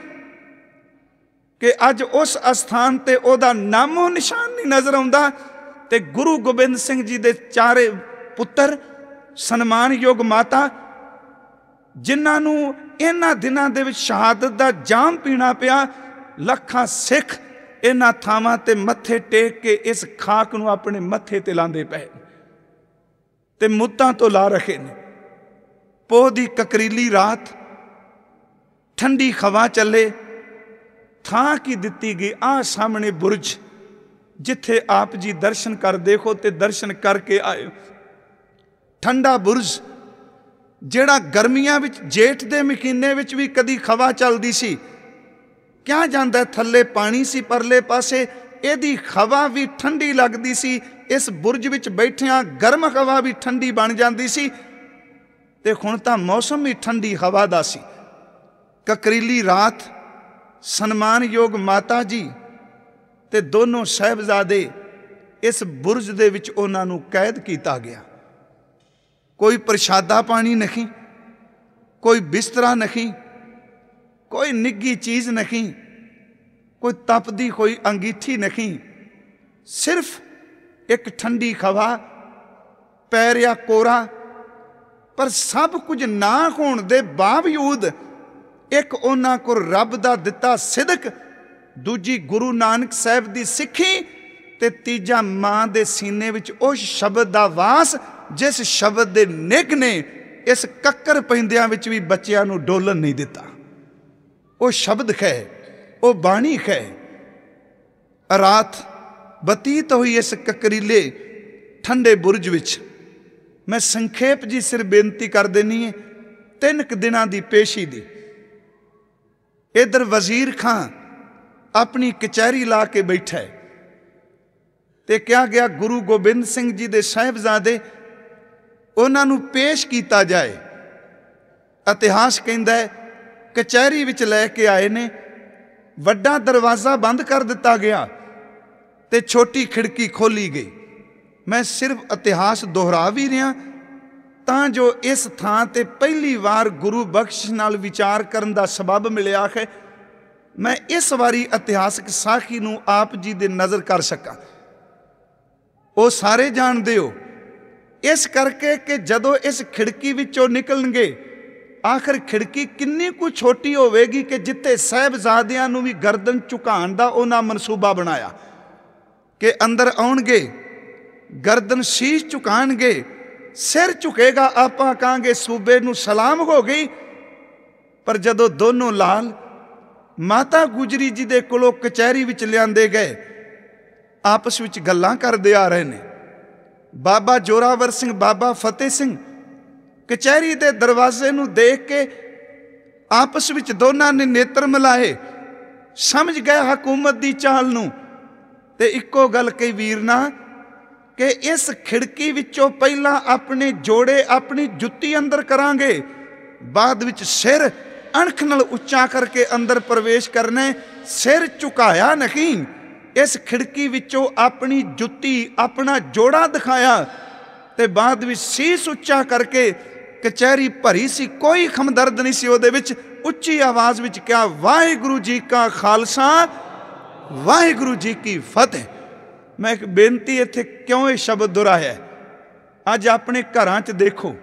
ਕਿ ਅੱਜ ਉਸ ਅਸਥਾਨ ਤੇ ਉਹਦਾ ਨਾਮੋ ਨਿਸ਼ਾਨ ਨਹੀਂ ਨਜ਼ਰ ਆਉਂਦਾ। ਤੇ ਗੁਰੂ ਗੋਬਿੰਦ ਸਿੰਘ ਜੀ ਦੇ ਚਾਰੇ ਪੁੱਤਰ, ਸਨਮਾਨਯੋਗ ਮਾਤਾ, ਜਿਨ੍ਹਾਂ ਨੂੰ ਇਹਨਾਂ ਦਿਨਾਂ ਦੇ ਵਿੱਚ ਸ਼ਹਾਦਤ ਦਾ ਜਾਮ ਪੀਣਾ ਪਿਆ, ਲੱਖਾਂ ਸਿੱਖ ਇਹਨਾਂ ਥਾਵਾਂ ਤੇ ਮੱਥੇ ਟੇਕ ਕੇ ਇਸ ਖਾਕ ਨੂੰ ਆਪਣੇ ਮੱਥੇ ਤੇ ਲਾਉਂਦੇ ਪਏ ਤੇ ਮੁੱਤਾਂ ਤੋਂ ਲਾ ਰਹੇ ਨੇ। ਪੋਹ ਦੀ ਕਕਰੀਲੀ ਰਾਤ, ਠੰਡੀ ਹਵਾ ਚੱਲੇ, ਥਾਂ ਕੀ ਦਿੱਤੀ ਗਈ, ਆਹ ਸਾਹਮਣੇ ਬੁਰਜ, ਜਿੱਥੇ ਆਪ ਜੀ ਦਰਸ਼ਨ ਕਰ ਦੇਖੋ ਤੇ ਦਰਸ਼ਨ ਕਰਕੇ ਆਏ। ਠੰਡਾ ਬੁਰਜ ਜਿਹੜਾ ਗਰਮੀਆਂ ਵਿੱਚ, ਜੇਠ ਦੇ ਮਹੀਨੇ ਵਿੱਚ ਵੀ ਕਦੀ ਹਵਾ ਚੱਲਦੀ ਸੀ, ਕਿਹਾ ਜਾਂਦਾ ਥੱਲੇ ਪਾਣੀ ਸੀ ਪਰਲੇ ਪਾਸੇ, ਇਹਦੀ ਹਵਾ ਵੀ ਠੰਡੀ ਲੱਗਦੀ ਸੀ। ਇਸ ਬੁਰਜ ਵਿੱਚ ਬੈਠਿਆਂ ਗਰਮ ਹਵਾ ਵੀ ਠੰਡੀ ਬਣ ਜਾਂਦੀ ਸੀ। ਤੇ ਹੁਣ ਤਾਂ ਮੌਸਮ ਵੀ ਠੰਡੀ ਹਵਾ ਦਾ ਸੀ। ਕਕਰੀਲੀ ਰਾਤ, ਸਨਮਾਨਯੋਗ ਮਾਤਾ ਜੀ ਤੇ ਦੋਨੋਂ ਸਾਹਿਬਜ਼ਾਦੇ ਇਸ ਬੁਰਜ ਦੇ ਵਿੱਚ ਉਹਨਾਂ ਨੂੰ ਕੈਦ ਕੀਤਾ ਗਿਆ। ਕੋਈ ਪ੍ਰਸ਼ਾਦਾ ਪਾਣੀ ਨਹੀਂ, ਕੋਈ ਬਿਸਤਰਾ ਨਹੀਂ, ਕੋਈ ਨਿੱਘੀ ਚੀਜ਼ ਨਹੀਂ, ਕੋਈ ਤਪਦੀ ਕੋਈ ਅੰਗੀਠੀ ਨਹੀਂ, ਸਿਰਫ ਇੱਕ ਠੰਡੀ ਹਵਾ, ਪੈ ਰਿਹਾ ਕੋਰਾ। ਪਰ ਸਭ ਕੁਝ ਨਾ ਹੋਣ ਦੇ ਬਾਵਜੂਦ एक उन्हां को रब दा दिता सिदक, दूजी गुरु नानक साहब दी सिक्खी, ते तीजा मां दे सीने विच उस शब्द दा वास जिस शब्द दे निग ने इस कक्कर पैंदियां विच भी बच्चियां नूं डोलन नहीं दिता। वो शब्द खे, वो बाणी खे। रात बतीत हुई इस ककरीले ठंडे बुरज विच। मैं संखेप जी सिर बेनती कर देनी है तीन क दिनां दी पेशी दी। इधर वजीर खां अपनी कचहरी ला के बैठा है ते क्या गया गुरु गोबिंद सिंह जी दे साहिबजादे उन्हां नूं पेश किया जाए। इतिहास कहता है कचहरी विच लैके आए ने, वड्डा दरवाज़ा बंद कर दिता गया ते छोटी खिड़की खोली गई। मैं सिर्फ इतिहास दोहरा भी रहा तां जो इस थां ते पहली बार गुरु बख्श नाल विचार करन दा सबब मिलिया है। मैं इस बारी इतिहासक साखी नूं आप जी दे नज़र कर सकां। वो सारे जानते हो इस करके कि जदों इस खिड़की विचों निकलणगे, आखिर खिड़की किन्नी कु छोटी होवेगी कि जिथे साहिबजादियां नूं भी गर्दन झुकाउण दा उन्हां मनसूबा बनाया कि अंदर आउणगे, गर्दन शीश झुकाणगे, सिर झुकेगा, आपां कहांगे सूबे नूं सलाम हो गई। पर जदों दोनों लाल माता गुजरी जी दे कोलों कचहरी विच लिआंदे गए, आपस विच गल्लां करदे आ रहे ने। बाबा जोरावर सिंह, बाबा फतेह सिंह कचहरी दे दरवाजे नूं देख के आपस विच दोनां ने नेत्र मिलाए, समझ गए हकूमत दी चाल नूं ते इक्को गल कही वीरना कि इस खिड़की विचों पहला अपने जोड़े अपनी जुत्ती अंदर करांगे, बाद विच सिर अणख नाल उच्चा करके अंदर प्रवेश करना। सिर झुकाया नहीं, इस खिड़की विचों अपनी जुत्ती अपना जोड़ा दिखाया ते बाद विच शीस उच्चा करके कचहरी भरी सी, कोई खमदर्द नहीं सी उहदे विच। उच्ची आवाज़ विच क्या वाहिगुरू जी का खालसा वाहिगुरू जी की फतेह। मैं एक बेनती इत्थे क्यों ये शब्द दोहराया? अज अपने घरां च देखो,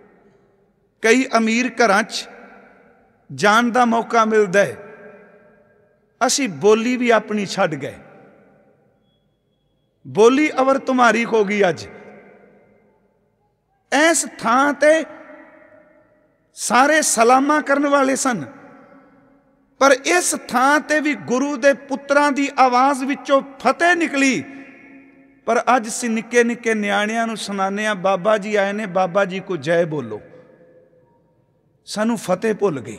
कई अमीर घरां च जान का मौका मिलता है, असी बोली भी अपनी छड्ड गए। बोली अवर तुम्हारी हो गई। अज इस थां ते सारे सलामा करने वाले सन, पर इस थां ते भी गुरु दे पुत्रां दी आवाज़ विचों फतेह निकली। पर अज असीं निक्के निक्के न्याणियां नूं सुनाने आ, बाबा जी आए ने, बाबा जी को जय बोलो। सानू फतेह भुल गई,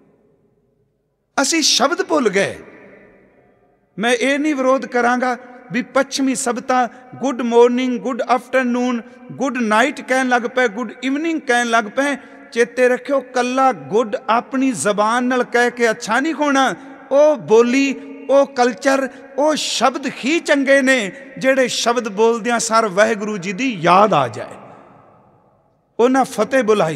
असी शब्द भुल गए। मैं ये नहीं विरोध करांगा भी पश्चिमी सभ्यता good morning, good afternoon, good night कहन लग पे, गुड इवनिंग कहन लग पे। चेते रखियो कला गुड अपनी जबान नाल कह के अच्छा नहीं होना। ओ बोली, ओ कल्चर, ओ शब्द ही चंगे ने जेड़े शब्द बोलदियां सार वाहिगुरू जी दी याद आ जाए। उन्हां फतेह बुलाई,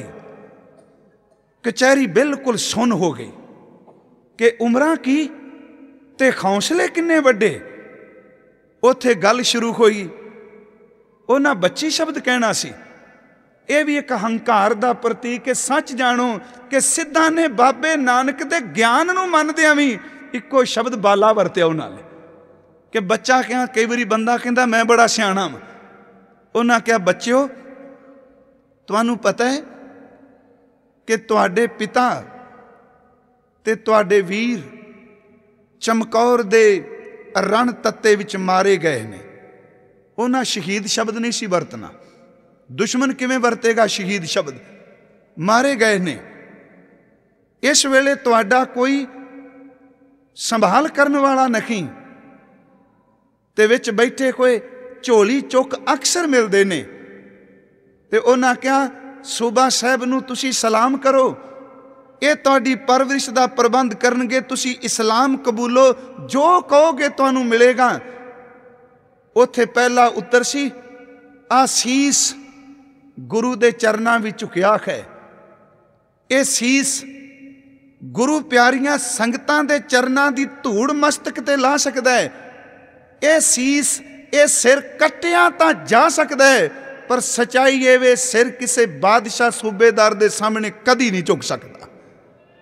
कचहरी बिल्कुल सुन हो गई कि उमरां की ते हौसले किन्ने वड्डे। उत्थे गल शुरू हुई, उन्हां बच्ची शब्द कहना सी। यह भी एक हंकार का प्रतीक है। सच जानो कि सिद्धां ने बाबे नानक दे ज्ञान नूं मनदियां भी इक्को शब्द बाला वरतिया उन्होंने कि बच्चा क्या, कई बारी बंदा कहता मैं बड़ा सियाणा वां। उन्हां क्या बच्चिओ तुहानूं पता है कि तुहाडे पिता ते तुहाडे वीर चमकौर दे रण तत्ते विच मारे गए ने। उन्हां शहीद शब्द नहीं सी वरतना। दुश्मन किवें वरतेगा शहीद शब्द? मारे गए ने। इस वेले तुहाडा कोई संभाल करने वाला नहीं ते विच बैठे कोई झोली चुक अक्सर मिलते ने। ते उन्हां क्या सूबा साहब नूं तुसी सलाम करो, ये तुहाडी परवरिश दा प्रबंध करनगे, तुसी इस्लाम कबूलो, जो कहोगे तुहानूं मिलेगा। उत्थे पहला उत्तर सी आसीस गुरु दे चरनां विच झुकिया है। ये सीस गुरु प्यारियां संगतां दे चरनां दी धूड़ मस्तक ते ला सकदा है। ये सीस, ये सिर कट्टिया तां जा सकदा है, पर सच्चाई ये वे सिर किसी बादशाह सूबेदार दे सामने कदी नहीं झुक सकता।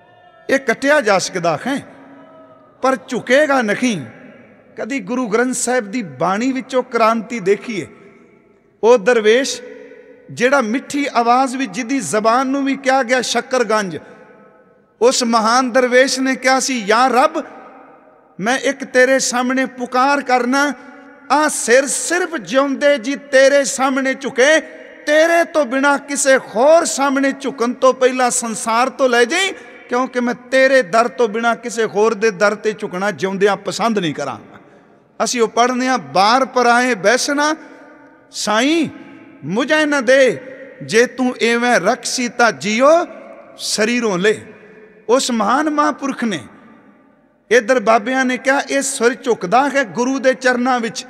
ये कटिया जा सकता है पर झुकेगा नहीं। कदी गुरु ग्रंथ साहिब की बाणी विचों क्रांति देखिए। वो दरवेश जिहड़ा मिठी आवाज़ भी जिहदी जबान नूं भी कहा गया शक्करगंज, उस महान दरवेश ने कहा सी, या रब मैं एक तेरे सामने पुकार करना, आ सिर सिर्फ जिउंदे जी तेरे सामने झुके, तेरे तो बिना किसी होर सामने झुकन तो पहला संसार तो ले जाई, क्योंकि मैं तेरे दर तो बिना किसी होर दे दर ते झुकना जिउंदियां पसंद नहीं करांगा। असीं वो पढ़ने आ, बार पर आए बैसना साईं मुझे न दे, जे तू एवें रखसी ता जियो शरीरों ले। उस महान महापुरख ने इधर बाबिया ने कहा, यह सिर झुकदा है गुरु दे चरनां विच,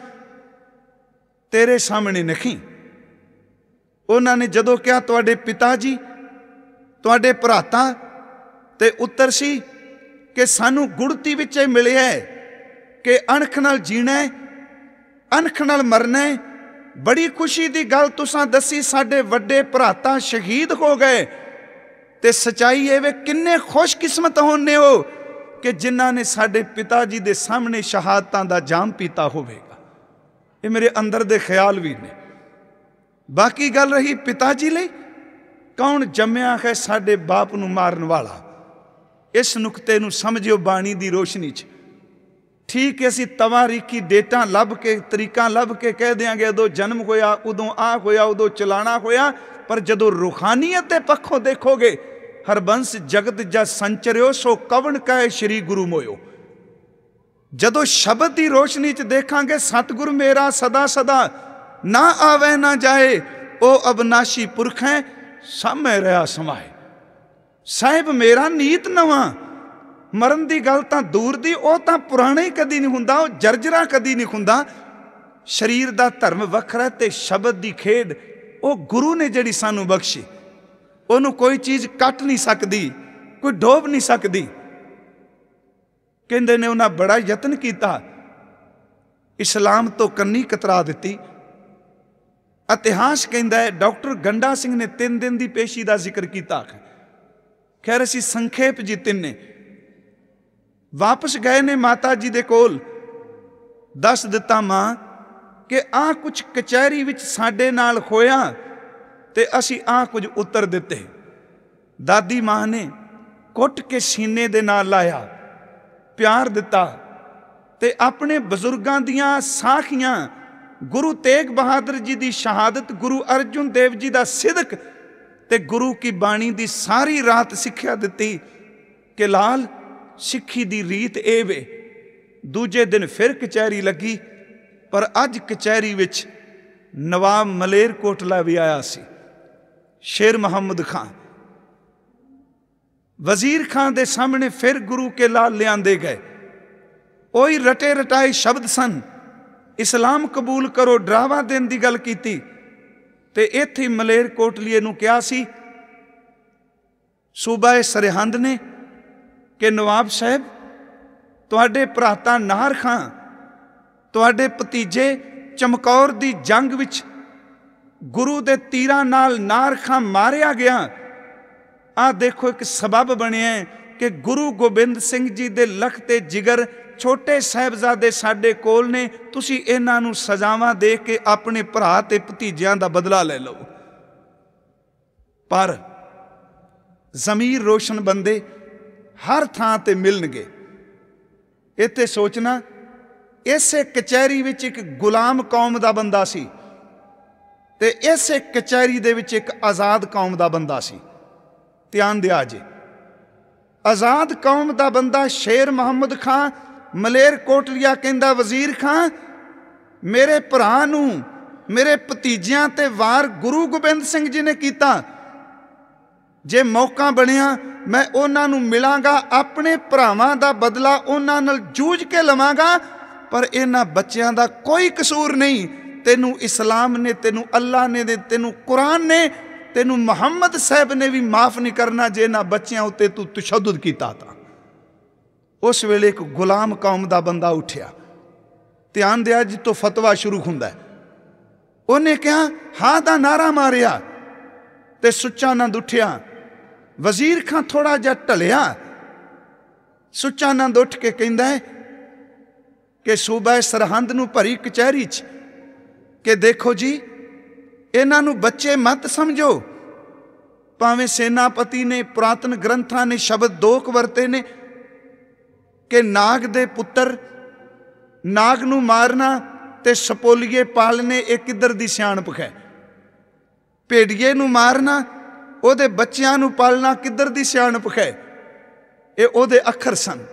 तेरे सामने नहीं। उन्होंने जदों कहा तुहाडे पिता जी तुहाडे भराता ते उत्तर सी कि सानू गुड़ती विच मिले है कि अणख नाल जीना है, अणख नाल मरना है। बड़ी खुशी की गल तुसां दसी, साडे वड्डे भराता शहीद हो गए, ते सच्चाई है वे किन्ने खुशकिस्मत होने हो कि जिन्हां ने साडे पिता जी दे सामने शहादतां दा जाम पीता होवेगा। ये मेरे अंदर दे ख्याल भी ने। बाकी गल रही पिता जी लई, कौन जम्मिया है साडे बाप नूं मारन वाला। इस नुकते नूं समझियो बाणी दी रोशनी च। ठीक है, असीं तवारीखी डेटा लभ के तरीका लभ के कह देंगे उदों जन्म होया, उदों आ होया, उदों चलाना होया, पर जदों रूहानीयत दे पक्षों देखोगे, हरबंस जगत जा संचरियो सो कवन कहे श्री गुरु मोयो। जदों शब्द की रोशनी च देखांगे, सतगुरु मेरा सदा सदा ना आवे ना जाए, ओ अविनाशी पुरख है सामे रहा समाए। साहिब मेरा नीत नवा, मरण की गल तां दूर दी, वो तां पुराना ही कदी नहीं हुंदा, वो जर्जरा कदी नहीं हुंदा। शरीर का धर्म वखरा ते शब्द की खेड वो गुरु ने जिहड़ी सानू बख्शी, उन्होंने कोई चीज़ कट नहीं सकती, कोई डोब नहीं सकती। कहंदे ने उन्हें बड़ा यतन किया, इस्लाम तो कन्नी कतरा दी। इतिहास कहता है डॉक्टर गंडा सिंह ने तीन दिन की पेशी का जिक्र किया। खैर असी संखेप जी तिन्ने वापस गए ने माता जी दे कोल, दस दिता मां कि आ कुछ कचहरी विच साडे नाल होया ते असी आ कुछ उत्तर दिते। दादी मां ने कुट के सीने दे नाल लाया, प्यार दिता ते अपने बजुर्गां दियां साखियां, गुरु तेग बहादुर जी की शहादत, गुरु अर्जुन देव जी का सिदक ते गुरु की बाणी की सारी रात सिक्ख्या दिती कि लाल सिक्खी दी रीत ए वे। दूजे दिन फिर कचहरी लगी, पर अज कचहरी विच नवाब मलेरकोटला भी आया सी। शेर मुहम्मद खां वजीर खां दे सामने फिर गुरु के लाल लियांदे गए। ओही रटे रटाए शब्द सन, इस्लाम कबूल करो, डरावा देने की गल की। ते इत्थे मलेरकोटलीए नूं कहा सी सूबा सरहंद ने कि नवाब साहब तुहाडे भराता नाहर खां, तुहाडे भतीजे चमकौर दी जंग विच गुरु दे तीरां नाल नाहर खां मारिया गया। आ देखो एक सबब बनिया कि गुरु गोबिंद सिंह जी दे लखते जिगर छोटे साहिबजादे साडे कोल ने, तुसी इन्हां नूं सजावां दे के अपने भरा ते भतीजियां दा बदला ले लो। पर ज़मीर रोशन बंदे हर थां ते मिलणगे। इत्थे सोचना इसे कचहरी विच एक गुलाम कौम दा बंदा सी ते इसे कचहरी दे विच एक आज़ाद कौम दा बंदा सी। ध्यान दिया जे, आज़ाद कौम दा बंदा शेर मुहम्मद खां मलेरकोटलिया कहंदा वजीर खां मेरे भरा नूं मेरे भतीजियां ते वार गुरु गोबिंद सिंह जी ने कीता। जे मौका बनिया मैं उन्हां नूं मिलांगा, अपने भरावां दा बदला उन्हां नाल जूझ के लवांगा, पर इन्हां बच्चियां दा कोई कसूर नहीं। तेनू इस्लाम ने, तेनू अल्लाह ने, तेनू कुरान ने, तेनू मुहम्मद साहब ने भी माफ़ नहीं करना जे इन्हां बच्चियां उत्ते तू तशद्दुद कीता था। उस वेले एक गुलाम कौम का बंदा उठिया। ध्यान दिया जी तो फतवा शुरू हुंदा है। उन्हें कहा हाँ दा नारा मारिया ते सुच्चा नंद उठिया। वजीर खां थोड़ा जा टलिया ਸੁੱਚਾ ਨੰਦ ਉੱਠ ਕੇ ਕਹਿੰਦਾ ਹੈ ਕਿ ਸੂਬਾ ਸਰਹੰਦ ਨੂੰ ਭਰੀ ਕਚਹਿਰੀ 'ਚ ਕਿ ਦੇਖੋ ਜੀ, ਇਹਨਾਂ ਨੂੰ ਬੱਚੇ ਮਤ ਸਮਝੋ। ਭਾਵੇਂ ਸੈਨਾਪਤੀ ਨੇ, ਪੁਰਾਤਨ ਗ੍ਰੰਥਾਂ ਨੇ ਸ਼ਬਦ ਦੋ ਕੁ ਵਰਤੇ ਨੇ ਕਿ ਨਾਗ ਦੇ ਪੁੱਤਰ, ਨਾਗ ਨੂੰ ਮਾਰਨਾ ਤੇ ਸਪੋਲੀਏ ਪਾਲਨੇ, ਇਹ ਕਿੱਧਰ ਦੀ ਸਿਆਣਪ ਹੈ। ਭੇੜੀਏ ਨੂੰ ਮਾਰਨਾ, ਉਹਦੇ ਬੱਚਿਆਂ ਨੂੰ ਪਾਲਣਾ ਕਿੱਧਰ ਦੀ ਸਿਆਣਪ ਹੈ। ਇਹ ਉਹਦੇ ਅੱਖਰ ਸਨ।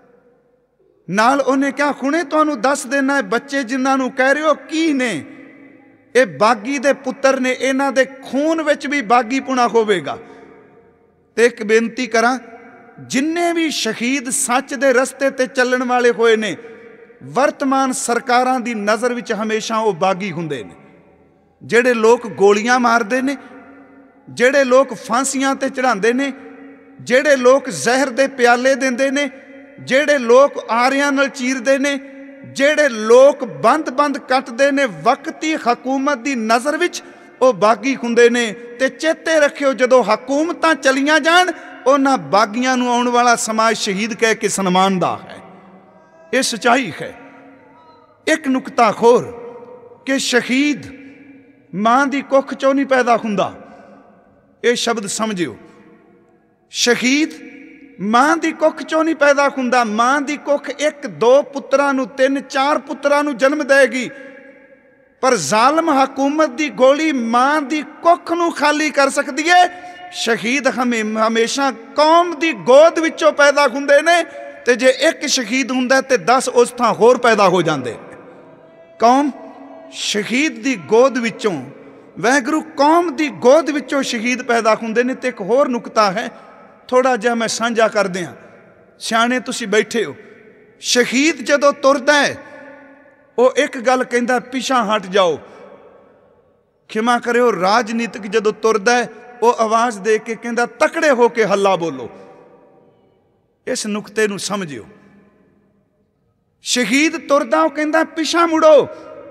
ਨਾਲ ਉਹਨੇ ਕਿਹਾ, ਹੁਣੇ ਤੁਹਾਨੂੰ ਦੱਸ ਦੇਣਾ ਹੈ, ਬੱਚੇ ਜਿਨ੍ਹਾਂ ਨੂੰ ਕਹਿ ਰਹੇ ਹੋ ਕੀ ਨੇ, ਇਹ ਬਾਗੀ ਦੇ ਪੁੱਤਰ ਨੇ, ਇਹਨਾਂ ਦੇ ਖੂਨ ਵਿੱਚ ਵੀ ਬਾਗੀਪੁਣਾ ਹੋਵੇਗਾ। ਤੇ ਇੱਕ ਬੇਨਤੀ ਕਰਾਂ, ਜਿੰਨੇ ਵੀ ਸ਼ਹੀਦ ਸੱਚ ਦੇ ਰਸਤੇ ਤੇ ਚੱਲਣ ਵਾਲੇ ਹੋਏ ਨੇ, ਵਰਤਮਾਨ ਸਰਕਾਰਾਂ ਦੀ ਨਜ਼ਰ ਵਿੱਚ ਹਮੇਸ਼ਾ ਉਹ ਬਾਗੀ ਹੁੰਦੇ ਨੇ। ਜਿਹੜੇ ਲੋਕ ਗੋਲੀਆਂ ਮਾਰਦੇ ਨੇ, ਜਿਹੜੇ ਲੋਕ ਫਾਂਸੀਆਂ ਤੇ ਚੜ੍ਹਾਉਂਦੇ ਨੇ, ਜਿਹੜੇ ਲੋਕ ਜ਼ਹਿਰ ਦੇ ਪਿਆਲੇ ਦਿੰਦੇ ਨੇ, ਜਿਹੜੇ ਲੋਕ ਆਰਿਆਂ ਨਾਲ ਚੀਰਦੇ ਨੇ, ਜਿਹੜੇ ਲੋਕ ਬੰਦ ਬੰਦ ਕੱਟਦੇ ਨੇ, ਵਕਤੀ ਹਕੂਮਤ ਦੀ ਨਜ਼ਰ ਵਿੱਚ ਉਹ ਬਾਗੀ ਹੁੰਦੇ ਨੇ। ਤੇ ਚੇਤੇ ਰੱਖਿਓ, ਜਦੋਂ ਹਕੂਮਤਾਂ ਚਲੀਆਂ ਜਾਣ, ਉਹਨਾਂ ਬਾਗੀਆਂ ਨੂੰ ਆਉਣ ਵਾਲਾ ਸਮਾਜ ਸ਼ਹੀਦ ਕਹਿ ਕੇ ਸਨਮਾਨਦਾ ਹੈ। ਇਹ ਸੱਚਾਈ ਹੈ। ਇੱਕ ਨੁਕਤਾ ਹੋਰ ਕਿ ਸ਼ਹੀਦ ਮਾਂ ਦੀ ਕੁੱਖ ਚੋਂ ਨਹੀਂ ਪੈਦਾ ਹੁੰਦਾ। ਇਹ ਸ਼ਬਦ ਸਮਝਿਓ, ਸ਼ਹੀਦ ਮਾਂ ਦੀ ਕੁੱਖ ਚੋਂ ਨਹੀਂ ਪੈਦਾ ਹੁੰਦਾ। ਮਾਂ ਦੀ ਕੁੱਖ ਇੱਕ ਦੋ ਪੁੱਤਰਾਂ ਨੂੰ, ਤਿੰਨ ਚਾਰ ਪੁੱਤਰਾਂ ਨੂੰ ਜਨਮ ਦੇਗੀ, ਪਰ ਜ਼ਾਲਮ ਹਕੂਮਤ ਦੀ ਗੋਲੀ ਮਾਂ ਦੀ ਕੁੱਖ ਨੂੰ ਖਾਲੀ ਕਰ ਸਕਦੀ ਹੈ। ਸ਼ਹੀਦ ਹਮੇ ਹਮੇਸ਼ਾ ਕੌਮ ਦੀ ਗੋਦ ਵਿੱਚੋਂ ਪੈਦਾ ਹੁੰਦੇ ਨੇ, ਤੇ ਜੇ ਇੱਕ ਸ਼ਹੀਦ ਹੁੰਦਾ ਤੇ ਦਸ ਉਸ ਥਾਂ ਹੋਰ ਪੈਦਾ ਹੋ ਜਾਂਦੇ। ਕੌਮ ਸ਼ਹੀਦ ਦੀ ਗੋਦ ਵਿੱਚੋਂ, ਵਾਹਿਗੁਰੂ ਕੌਮ ਦੀ ਗੋਦ ਵਿੱਚੋਂ ਸ਼ਹੀਦ ਪੈਦਾ ਹੁੰਦੇ ਨੇ। ਤੇ ਇੱਕ ਹੋਰ ਨੁਕਤਾ ਹੈ, ਥੋੜ੍ਹਾ ਜਿਹਾ ਮੈਂ ਸਾਂਝਾ ਕਰਦੇ ਹਾਂ। ਸਿਆਣੇ ਤੁਸੀਂ ਬੈਠੇ ਹੋ। ਸ਼ਹੀਦ ਜਦੋਂ ਤੁਰਦਾ ਹੈ, ਉਹ ਇੱਕ ਗੱਲ ਕਹਿੰਦਾ, ਪਿਛਾਂ ਹਟ ਜਾਓ। ਖਿਮਾ ਕਰਿਓ, ਰਾਜਨੀਤਿਕ ਜਦੋਂ ਤੁਰਦਾ ਹੈ, ਉਹ ਆਵਾਜ਼ ਦੇ ਕੇ ਕਹਿੰਦਾ, ਤਕੜੇ ਹੋ ਕੇ ਹੱਲਾ ਬੋਲੋ। ਇਸ ਨੁਕਤੇ ਨੂੰ ਸਮਝਿਓ। ਸ਼ਹੀਦ ਤੁਰਦਾ, ਉਹ ਕਹਿੰਦਾ ਪਿਛਾਂ ਮੁੜੋ।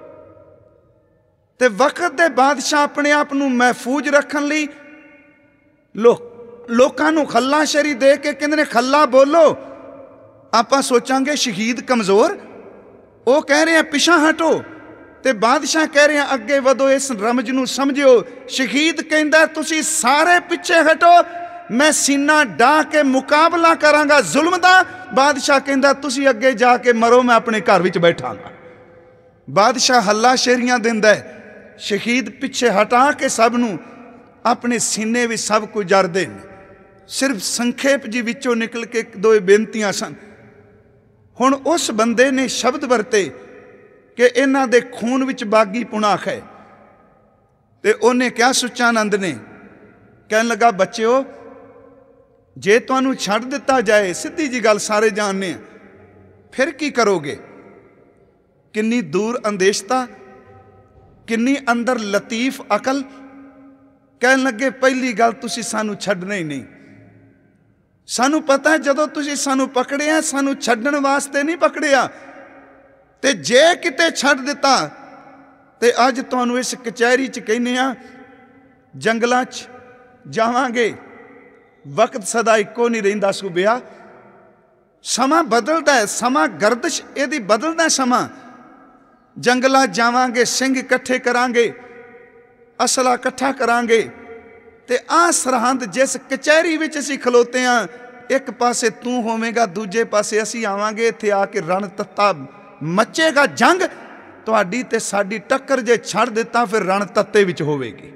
ਤੇ ਵਕਤ ਦੇ ਬਾਦਸ਼ਾਹ ਆਪਣੇ ਆਪ ਨੂੰ ਮਹਿਫੂਜ਼ ਰੱਖਣ ਲਈ ਲੋਕ ਲੋਕਾਂ ਨੂੰ ਖੱਲਾਸ਼ੇਰੀ ਦੇ ਕੇ ਕਹਿੰਦੇ ਨੇ, ਖੱਲਾ ਬੋਲੋ। ਆਪਾਂ ਸੋਚਾਂਗੇ ਸ਼ਹੀਦ ਕਮਜ਼ੋਰ, ਉਹ ਕਹਿ ਰਹੇ ਆ ਪਿਛਾਂ ਹਟੋ, ਤੇ ਬਾਦਸ਼ਾਹ ਕਹਿ ਰਹੇ ਆ ਅੱਗੇ ਵਧੋ। ਇਸ ਰਮਜ ਨੂੰ ਸਮਝਿਓ। ਸ਼ਹੀਦ ਕਹਿੰਦਾ, ਤੁਸੀਂ ਸਾਰੇ ਪਿੱਛੇ ਹਟੋ, ਮੈਂ ਸੀਨਾ ਢਾਹ ਕੇ ਮੁਕਾਬਲਾ ਕਰਾਂਗਾ ਜ਼ੁਲਮ ਦਾ। ਬਾਦਸ਼ਾਹ ਕਹਿੰਦਾ, ਤੁਸੀਂ ਅੱਗੇ ਜਾ ਕੇ ਮਰੋ, ਮੈਂ ਆਪਣੇ ਘਰ ਵਿੱਚ ਬੈਠਾਂਗਾ। ਬਾਦਸ਼ਾਹ ਹੱਲਾ ਸ਼ੇਰੀਆਂ ਦਿੰਦਾ ਹੈ, ਸ਼ਹੀਦ ਪਿੱਛੇ ਹਟਾ ਕੇ ਸਭ ਨੂੰ ਆਪਣੇ ਸੀਨੇ ਵਿੱਚ ਸਭ ਕੁਝ ਜਰਦੇ ਨੇ। ਸਿਰਫ ਸੰਖੇਪ ਜੀ ਵਿੱਚੋਂ ਨਿਕਲ ਕੇ ਇੱਕ ਦੋ ਬੇਨਤੀਆਂ ਸਨ। ਹੁਣ ਉਸ ਬੰਦੇ ਨੇ ਸ਼ਬਦ ਵਰਤੇ ਕਿ ਇਹਨਾਂ ਦੇ ਖੂਨ ਵਿੱਚ ਬਾਗੀ ਪੁਣਾ ਹੈ। ਤੇ ਉਹਨੇ ਕਿਹਾ, ਸੁੱਚਾ ਨੰਦ ਨੇ ਕਹਿਣ ਲੱਗਾ, ਬੱਚਿਓ, ਜੇ ਤੁਹਾਨੂੰ ਛੱਡ ਦਿੱਤਾ ਜਾਏ, ਸਿੱਧੀ ਜੀ ਗੱਲ ਸਾਰੇ ਜਾਣਦੇ ਆ, ਫਿਰ ਕੀ ਕਰੋਗੇ? ਕਿੰਨੀ ਦੂਰ ਅੰਦੇਸ਼ਤਾ, ਕਿੰਨੀ ਅੰਦਰ ਲਤੀਫ ਅਕਲ। ਕਹਿਣ ਲੱਗੇ, ਪਹਿਲੀ ਗੱਲ, ਤੁਸੀਂ ਸਾਨੂੰ ਛੱਡਣਾ ਹੀ ਨਹੀਂ। ਸਾਨੂੰ ਪਤਾ ਜਦੋਂ ਤੁਸੀਂ ਸਾਨੂੰ ਪਕੜਿਆ, ਸਾਨੂੰ ਛੱਡਣ ਵਾਸਤੇ ਨਹੀਂ ਪਕੜਿਆ। ਤੇ ਜੇ ਕਿਤੇ ਛੱਡ ਦਿੱਤਾ, ਤੇ ਅੱਜ ਤੁਹਾਨੂੰ ਇਸ ਕਚਹਿਰੀ 'ਚ ਕਹਿੰਦੇ ਆ, ਜੰਗਲਾਂ 'ਚ ਜਾਵਾਂਗੇ। ਵਕਤ ਸਦਾ ਇੱਕੋ ਨਹੀਂ ਰਹਿੰਦਾ ਸੂਬਿਆ, ਸਮਾਂ ਬਦਲਦਾ ਹੈ। ਸਮਾਂ ਗਰਦਸ਼ ਇਹਦੀ ਬਦਲਦਾ ਸਮਾਂ। ਜੰਗਲਾਂ ਜਾਵਾਂਗੇ, ਸਿੰਘ ਇਕੱਠੇ ਕਰਾਂਗੇ, ਅਸਲਾ ਇਕੱਠਾ ਕਰਾਂਗੇ। ਤੇ ਆਹ ਸਰਹੰਦ ਜਿਸ ਕਚਹਿਰੀ ਵਿੱਚ ਅਸੀਂ ਖਲੋਤੇ ਹਾਂ, ਇੱਕ ਪਾਸੇ ਤੂੰ ਹੋਵੇਂਗਾ, ਦੂਜੇ ਪਾਸੇ ਅਸੀਂ ਆਵਾਂਗੇ। ਇੱਥੇ ਆ ਕੇ ਰਣ ਤੱਤਾ ਮੱਚੇਗਾ ਜੰਗ। ਤੁਹਾਡੀ ਤੇ ਸਾਡੀ ਟੱਕਰ ਜੇ ਛੱਡ ਦਿੱਤਾ, ਫਿਰ ਰਣ ਤੱਤੇ ਵਿੱਚ ਹੋਵੇਗੀ।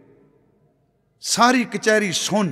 ਸਾਰੀ ਕਚਹਿਰੀ ਸੁਣ।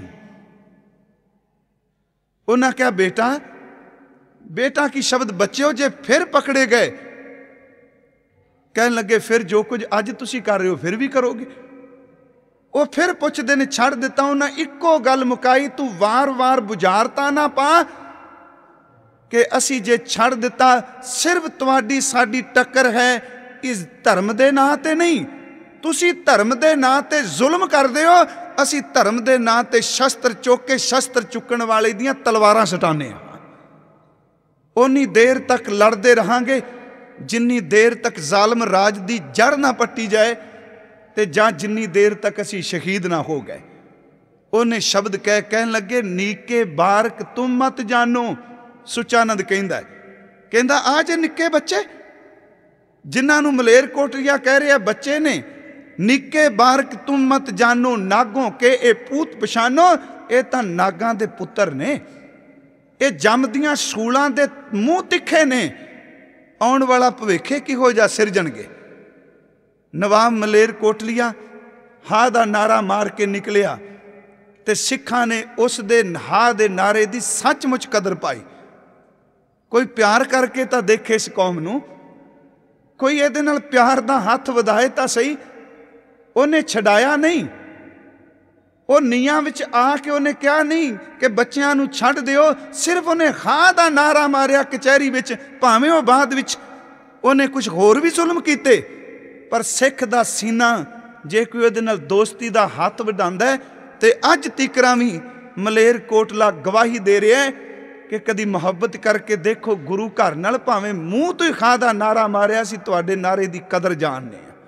ਉਹਨਾਂ ਕਿਹਾ, ਬੇਟਾ ਬੇਟਾ ਕੀ ਸ਼ਬਦ ਬੱਚਿਓ, ਜੇ ਫਿਰ ਪਕੜੇ ਗਏ? ਕਹਿਣ ਲੱਗੇ, ਫਿਰ ਜੋ ਕੁਝ ਅੱਜ ਤੁਸੀਂ ਕਰ ਰਹੇ ਹੋ ਫਿਰ ਵੀ ਕਰੋਗੇ। ਉਹ ਫਿਰ ਪੁੱਛਦੇ ਨੇ, ਛੱਡ ਦਿੱਤਾ? ਉਹਨਾਂ ਇੱਕੋ ਗੱਲ ਮੁਕਾਈ, ਤੂੰ ਵਾਰ-ਵਾਰ ਬੁਝਾਰਤਾ ਨਾ ਪਾ ਕਿ ਅਸੀਂ ਜੇ ਛੱਡ ਦਿੱਤਾ, ਸਿਰਫ ਤੁਹਾਡੀ ਸਾਡੀ ਟੱਕਰ ਹੈ ਇਸ ਧਰਮ ਦੇ ਨਾਂ ਤੇ ਨਹੀਂ। ਤੁਸੀਂ ਧਰਮ ਦੇ ਨਾਂ ਤੇ ਜ਼ੁਲਮ ਕਰਦੇ ਹੋ, ਅਸੀਂ ਧਰਮ ਦੇ ਨਾਂ ਤੇ ਸ਼ਸਤਰ ਚੁੱਕ ਕੇ ਸ਼ਸਤਰ ਚੁੱਕਣ ਵਾਲੇ ਦੀਆਂ ਤਲਵਾਰਾਂ ਸਟਾਉਂਦੇ ਹਾਂ। ਉਨੀ ਦੇਰ ਤੱਕ ਲੜਦੇ ਰਹਾਂਗੇ ਜਿੰਨੀ ਦੇਰ ਤੱਕ ਜ਼ਾਲਮ ਰਾਜ ਦੀ ਜੜ ਨਾ ਪੱਟੀ ਜਾਏ, ਤੇ ਜਾਂ ਜਿੰਨੀ ਦੇਰ ਤੱਕ ਅਸੀਂ ਸ਼ਹੀਦ ਨਾ ਹੋ ਗਏ। ਉਹਨੇ ਸ਼ਬਦ ਕਹਿ ਕਹਿਣ ਲੱਗੇ, ਨੀਕੇ ਬਾਰਕ ਤੁਮ ਮਤ ਜਾਨੋ, ਸੁਚਾਨੰਦ ਕਹਿੰਦਾ ਕਹਿੰਦਾ ਆ ਜੇ ਨਿੱਕੇ ਬੱਚੇ ਜਿਨ੍ਹਾਂ ਨੂੰ ਮਲੇਰਕੋਟਲੀਆ ਕਹਿ ਰਿਹਾ ਬੱਚੇ ਨੇ, ਨਿੱਕੇ ਬਾਰਕ ਤੁਮ ਮਤ ਜਾਨੋ ਨਾਗੋਂ ਕੇ ਇਹ ਪੂਤ ਪਛਾਨੋ, ਇਹ ਤਾਂ ਨਾਗਾਂ ਦੇ ਪੁੱਤਰ ਨੇ, ਇਹ ਜੰਮਦੀਆਂ ਸੂਲਾਂ ਦੇ ਮੂੰਹ ਤਿੱਖੇ ਨੇ, ਆਉਣ ਵਾਲਾ ਭਵਿੱਖੇ ਕਿਹੋ ਜਿਹਾ ਸਿਰਜਣਗੇ। ਨਵਾਬ ਮਲੇਰਕੋਟਲੀਆ ਹਾਂ ਦਾ ਨਾਰਾ ਮਾਰ ਕੇ ਨਿਕਲਿਆ ਤੇ ਸਿੱਖਾਂ ਨੇ ਉਸ ਦੇ ਹਾਂ ਦੇ ਨਾਰੇ ਦੀ ਸੱਚਮੁੱਚ ਕਦਰ ਪਾਈ। ਕੋਈ ਪਿਆਰ ਕਰਕੇ ਤਾਂ ਦੇਖੇ ਇਸ ਕੌਮ ਨੂੰ, ਕੋਈ ਇਹਦੇ ਨਾਲ ਪਿਆਰ ਦਾ ਹੱਥ ਵਧਾਏ ਤਾਂ ਸਹੀ। ਉਹਨੇ ਛਡਾਇਆ ਨਹੀਂ, ਉਹ ਨੀਹਾਂ ਵਿੱਚ ਆ ਕੇ ਉਹਨੇ ਕਿਹਾ ਨਹੀਂ ਕਿ ਬੱਚਿਆਂ ਨੂੰ ਛੱਡ ਦਿਓ, ਸਿਰਫ ਉਹਨੇ ਹਾਂ ਦਾ ਨਾਰਾ ਮਾਰਿਆ ਕਚਹਿਰੀ ਵਿੱਚ। ਭਾਵੇਂ ਉਹ ਬਾਅਦ ਵਿੱਚ ਉਹਨੇ ਕੁਝ ਹੋਰ ਵੀ ਜ਼ੁਲਮ ਕੀਤੇ, ਪਰ ਸਿੱਖ ਦਾ ਸੀਨਾ ਜੇ ਕੋਈ ਉਹਦੇ ਨਾਲ ਦੋਸਤੀ ਦਾ ਹੱਥ ਵਡਾਉਂਦਾ ਤੇ ਅੱਜ ਤੀਕਰਾਂ ਵੀ ਮਲੇਰਕੋਟਲਾ ਗਵਾਹੀ ਦੇ ਰਿਹਾ ਕਿ ਕਦੀ ਮੁਹੱਬਤ ਕਰਕੇ ਦੇਖੋ ਗੁਰੂ ਘਰ ਨਾਲ, ਭਾਵੇਂ ਮੂੰਹ ਤੋਂ ਹੀ ਖਾਂ ਦਾ ਨਾਰਾ ਮਾਰਿਆ ਸੀ, ਤੁਹਾਡੇ ਨਾਰੇ ਦੀ ਕਦਰ ਜਾਣਦੇ ਆ।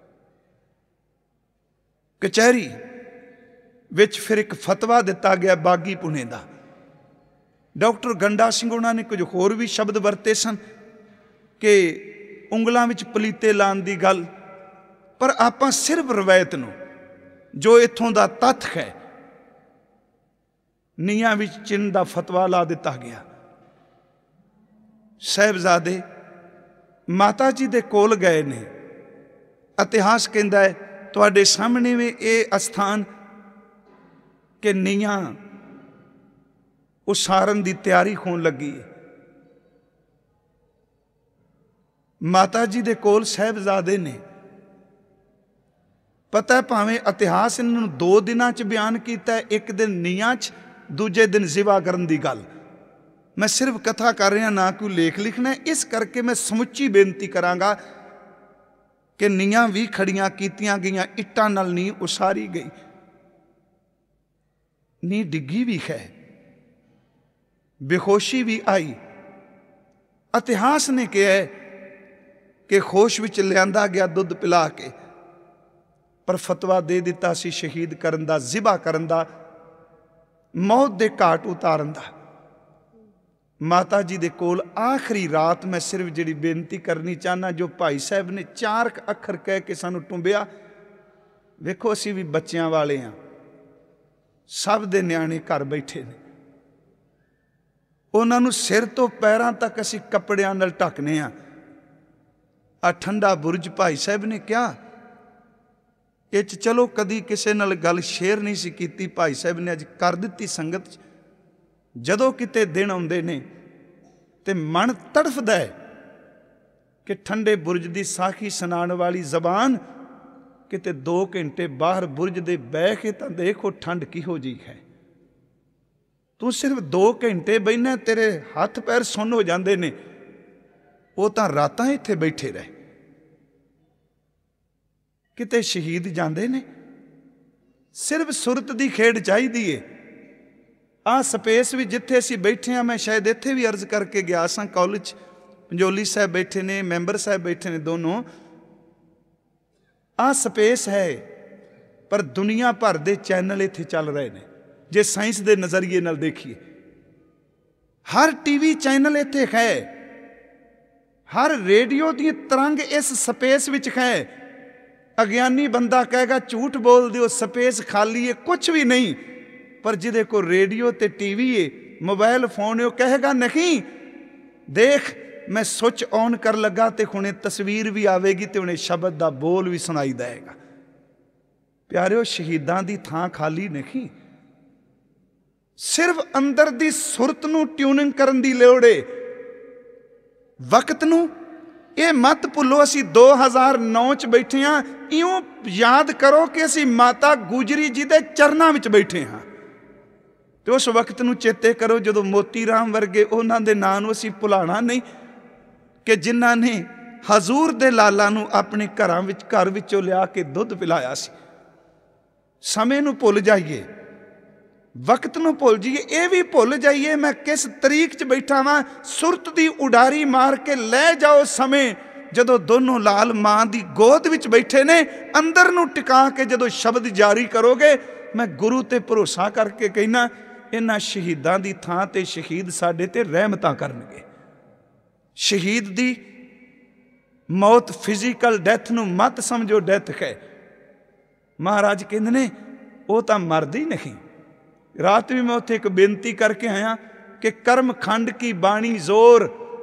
ਕਚਹਿਰੀ ਵਿੱਚ ਫਿਰ ਇੱਕ ਫਤਵਾ ਦਿੱਤਾ ਗਿਆ ਬਾਗੀ ਪੁਣੇ ਦਾ। ਡਾਕਟਰ ਗੰਡਾ ਸਿੰਘ ਉਹਨਾਂ ਨੇ ਕੁਝ ਹੋਰ ਵੀ ਸ਼ਬਦ ਵਰਤੇ ਸਨ ਕਿ ਉਂਗਲਾਂ ਵਿੱਚ ਪਲੀਤੇ ਲਾਉਣ ਦੀ ਗੱਲ, ਪਰ ਆਪਾਂ ਸਿਰਫ ਰਵਾਇਤ ਨੂੰ, ਜੋ ਇੱਥੋਂ ਦਾ ਤੱਥ ਹੈ, ਨੀਹਾਂ ਵਿੱਚ ਚਿੰਨ੍ਹ ਦਾ ਫਤਵਾ ਲਾ ਦਿੱਤਾ ਗਿਆ। ਸਾਹਿਬਜ਼ਾਦੇ ਮਾਤਾ ਜੀ ਦੇ ਕੋਲ ਗਏ ਨੇ। ਇਤਿਹਾਸ ਕਹਿੰਦਾ ਹੈ ਤੁਹਾਡੇ ਸਾਹਮਣੇ ਵੀ ਇਹ ਅਸਥਾਨ ਕਿ ਨੀਹਾਂ ਉਸਾਰਨ ਦੀ ਤਿਆਰੀ ਹੋਣ ਲੱਗੀ ਹੈ। ਮਾਤਾ ਜੀ ਦੇ ਕੋਲ ਸਾਹਿਬਜ਼ਾਦੇ ਨੇ। ਪਤਾ ਭਾਵੇਂ ਇਤਿਹਾਸ ਇਹਨਾਂ ਨੂੰ ਦੋ ਦਿਨਾਂ 'ਚ ਬਿਆਨ ਕੀਤਾ, ਇੱਕ ਦਿਨ ਨੀਹਾਂ 'ਚ, ਦੂਜੇ ਦਿਨ ਜ਼ਿਵਾ ਕਰਨ ਦੀ ਗੱਲ। ਮੈਂ ਸਿਰਫ ਕਥਾ ਕਰ ਰਿਹਾ, ਨਾ ਕੋਈ ਲੇਖ ਲਿਖਣਾ। ਇਸ ਕਰਕੇ ਮੈਂ ਸਮੁੱਚੀ ਬੇਨਤੀ ਕਰਾਂਗਾ ਕਿ ਨੀਹਾਂ ਵੀ ਖੜੀਆਂ ਕੀਤੀਆਂ ਗਈਆਂ, ਇੱਟਾਂ ਨਾਲ ਨੀਂਹ ਉਸਾਰੀ ਗਈ, ਨੀਂਹ ਡਿੱਗੀ ਵੀ ਹੈ, ਬੇਹੋਸ਼ੀ ਵੀ ਆਈ। ਇਤਿਹਾਸ ਨੇ ਕਿਹਾ ਕਿ ਹੋਸ਼ ਵਿੱਚ ਲਿਆਂਦਾ ਗਿਆ ਦੁੱਧ ਪਿਲਾ ਕੇ, ਪਰ ਫਤਵਾ ਦੇ ਦਿੱਤਾ ਸੀ ਸ਼ਹੀਦ ਕਰਨ ਦਾ, ਜ਼ਿਬਾ ਕਰਨ ਦਾ, ਮੌਤ ਦੇ ਘਾਟ ਉਤਾਰਨ ਦਾ। ਮਾਤਾ ਜੀ ਦੇ ਕੋਲ ਆਖਰੀ ਰਾਤ ਮੈਂ ਸਿਰਫ ਜਿਹੜੀ ਬੇਨਤੀ ਕਰਨੀ ਚਾਹੁੰਦਾ, ਜੋ ਭਾਈ ਸਾਹਿਬ ਨੇ ਚਾਰ ਅੱਖਰ ਕਹਿ ਕੇ ਸਾਨੂੰ ਟੁੰਬਿਆ। ਵੇਖੋ ਅਸੀਂ ਵੀ ਬੱਚਿਆਂ ਵਾਲੇ ਹਾਂ, ਸਭ ਦੇ ਨਿਆਣੇ ਘਰ ਬੈਠੇ ਨੇ, ਉਹਨਾਂ ਨੂੰ ਸਿਰ ਤੋਂ ਪੈਰਾਂ ਤੱਕ ਅਸੀਂ ਕੱਪੜਿਆਂ ਨਾਲ ਢੱਕਨੇ ਆ। ਆ ਠੰਡਾ ਬੁਰਜ ਭਾਈ ਸਾਹਿਬ ਨੇ ਕਿਹਾ, ਇਹ 'ਚ ਚਲੋ ਕਦੀ ਕਿਸੇ ਨਾਲ ਗੱਲ ਸ਼ੇਅਰ ਨਹੀਂ ਸੀ ਕੀਤੀ, ਭਾਈ ਸਾਹਿਬ ਨੇ ਅੱਜ ਕਰ ਦਿੱਤੀ ਸੰਗਤ 'ਚ। ਜਦੋਂ ਕਿਤੇ ਦਿਨ ਆਉਂਦੇ ਨੇ ਤੇ ਮਨ ਤੜਫਦਾ ਹੈ ਕਿ ਠੰਡੇ ਬੁਰਜ ਦੀ ਸਾਖੀ ਸੁਣਾਉਣ ਵਾਲੀ ਜ਼ਬਾਨ ਕਿਤੇ ਦੋ ਘੰਟੇ ਬਾਹਰ ਬੁਰਜ ਦੇ ਬਹਿ ਕੇ ਤਾਂ ਦੇਖੋ ਠੰਡ ਕਿਹੋ ਜਿਹੀ ਹੈ। ਤੂੰ ਸਿਰਫ ਦੋ ਘੰਟੇ ਬਹਿਨਾ, ਤੇਰੇ ਹੱਥ ਪੈਰ ਸੁੰਨ ਹੋ ਜਾਂਦੇ ਨੇ। ਉਹ ਤਾਂ ਰਾਤਾਂ ਇੱਥੇ ਬੈਠੇ ਰਹੇ। ਕਿਤੇ ਸ਼ਹੀਦ ਜਾਂਦੇ ਨੇ, ਸਿਰਫ ਸੁਰਤ ਦੀ ਖੇਡ ਚਾਹੀਦੀ ਏ। ਆਹ ਸਪੇਸ ਵੀ ਜਿੱਥੇ ਅਸੀਂ ਬੈਠੇ ਹਾਂ, ਮੈਂ ਸ਼ਾਇਦ ਇੱਥੇ ਵੀ ਅਰਜ਼ ਕਰਕੇ ਗਿਆ ਸਾਂ, ਕਾਲਜ ਪੰਜੋਲੀ ਸਾਹਿਬ ਬੈਠੇ ਨੇ, ਮੈਂਬਰ ਸਾਹਿਬ ਬੈਠੇ ਨੇ ਦੋਨੋਂ। ਆਹ ਸਪੇਸ ਹੈ, ਪਰ ਦੁਨੀਆ ਭਰ ਦੇ ਚੈਨਲ ਇੱਥੇ ਚੱਲ ਰਹੇ ਨੇ। ਜੇ ਸਾਇੰਸ ਦੇ ਨਜ਼ਰੀਏ ਨਾਲ ਦੇਖੀਏ, ਹਰ ਟੀਵੀ ਚੈਨਲ ਇੱਥੇ ਹੈ, ਹਰ ਰੇਡੀਓ ਦੀ ਤਰੰਗ ਇਸ ਸਪੇਸ ਵਿੱਚ ਹੈ। ਅਗਿਆਨੀ ਬੰਦਾ ਕਹੇਗਾ ਝੂਠ ਬੋਲਦੇ ਹੋ, ਸਪੇਸ ਖਾਲੀ ਹੈ, ਕੁਛ ਵੀ ਨਹੀਂ। ਪਰ ਜਿਹਦੇ ਕੋਲ ਰੇਡੀਓ ਤੇ ਟੀਵੀ ਹੈ, ਮੋਬਾਈਲ ਫੋਨ ਹੈ, ਉਹ ਕਹੇਗਾ ਨਹੀਂ, ਦੇਖ ਮੈਂ ਸੁੱਚ ਔਨ ਕਰ ਲੱਗਾ ਤੇ ਹੁਣੇ ਤਸਵੀਰ ਵੀ ਆਵੇਗੀ ਤੇ ਹੁਣੇ ਸ਼ਬਦ ਦਾ ਬੋਲ ਵੀ ਸੁਣਾਈ ਦੇਗਾ। ਪਿਆਰਿਓ, ਸ਼ਹੀਦਾਂ ਦੀ ਥਾਂ ਖਾਲੀ ਨਹੀਂ। ਸਿਰਫ ਅੰਦਰ ਦੀ ਸੁਰਤ ਨੂੰ ਟਿਊਨਿੰਗ ਕਰਨ ਦੀ ਲੋੜ ਏ, ਵਕਤ ਨੂੰ। ਇਹ ਮਤ ਭੁੱਲੋ ਅਸੀਂ ਦੋ ਹਜ਼ਾਰ ਨੌ 'ਚ ਬੈਠੇ ਹਾਂ। ਇਉਂ ਯਾਦ ਕਰੋ ਕਿ ਅਸੀਂ ਮਾਤਾ ਗੁਜਰੀ ਜੀ ਦੇ ਚਰਨਾਂ ਵਿੱਚ ਬੈਠੇ ਹਾਂ। ਤੇ ਉਸ ਵਕਤ ਨੂੰ ਚੇਤੇ ਕਰੋ ਜਦੋਂ ਮੋਤੀ ਰਾਮ ਵਰਗੇ ਉਹਨਾਂ ਦੇ ਨਾਂ ਨੂੰ ਅਸੀਂ ਭੁਲਾਣਾ ਨਹੀਂ, ਕਿ ਜਿਨ੍ਹਾਂ ਨੇ ਹਜ਼ੂਰ ਦੇ ਲਾਲਾਂ ਨੂੰ ਆਪਣੇ ਘਰਾਂ ਵਿੱਚ ਘਰ ਵਿੱਚੋਂ ਲਿਆ ਕੇ ਦੁੱਧ ਪਿਲਾਇਆ ਸੀ। ਸਮੇਂ ਨੂੰ ਭੁੱਲ ਜਾਈਏ, ਵਕਤ ਨੂੰ ਭੁੱਲ ਜਾਈਏ, ਇਹ ਵੀ ਭੁੱਲ ਜਾਈਏ ਮੈਂ ਕਿਸ ਤਰੀਕ 'ਚ ਬੈਠਾ ਵਾਂ। ਸੁਰਤ ਦੀ ਉਡਾਰੀ ਮਾਰ ਕੇ ਲੈ ਜਾਓ ਸਮੇਂ, ਜਦੋਂ ਦੋਨੋਂ ਲਾਲ ਮਾਂ ਦੀ ਗੋਦ ਵਿੱਚ ਬੈਠੇ ਨੇ। ਅੰਦਰ ਨੂੰ ਟਿਕਾ ਕੇ ਜਦੋਂ ਸ਼ਬਦ ਜਾਰੀ ਕਰੋਗੇ, ਮੈਂ ਗੁਰੂ ਤੇ ਭਰੋਸਾ ਕਰਕੇ ਕਹਿਣਾ इन्हां शहीदां दी थां ते शहीद साडे ते रहमतां करनगे। शहीद दी मौत फिजिकल डैथ नूं मत समझो डैथ है। महाराज कहंदे ने वो तां मरदी नहीं। रात भी मैं उत्थे एक बेनती करके आया कि कर्म खंड की बाणी जोर,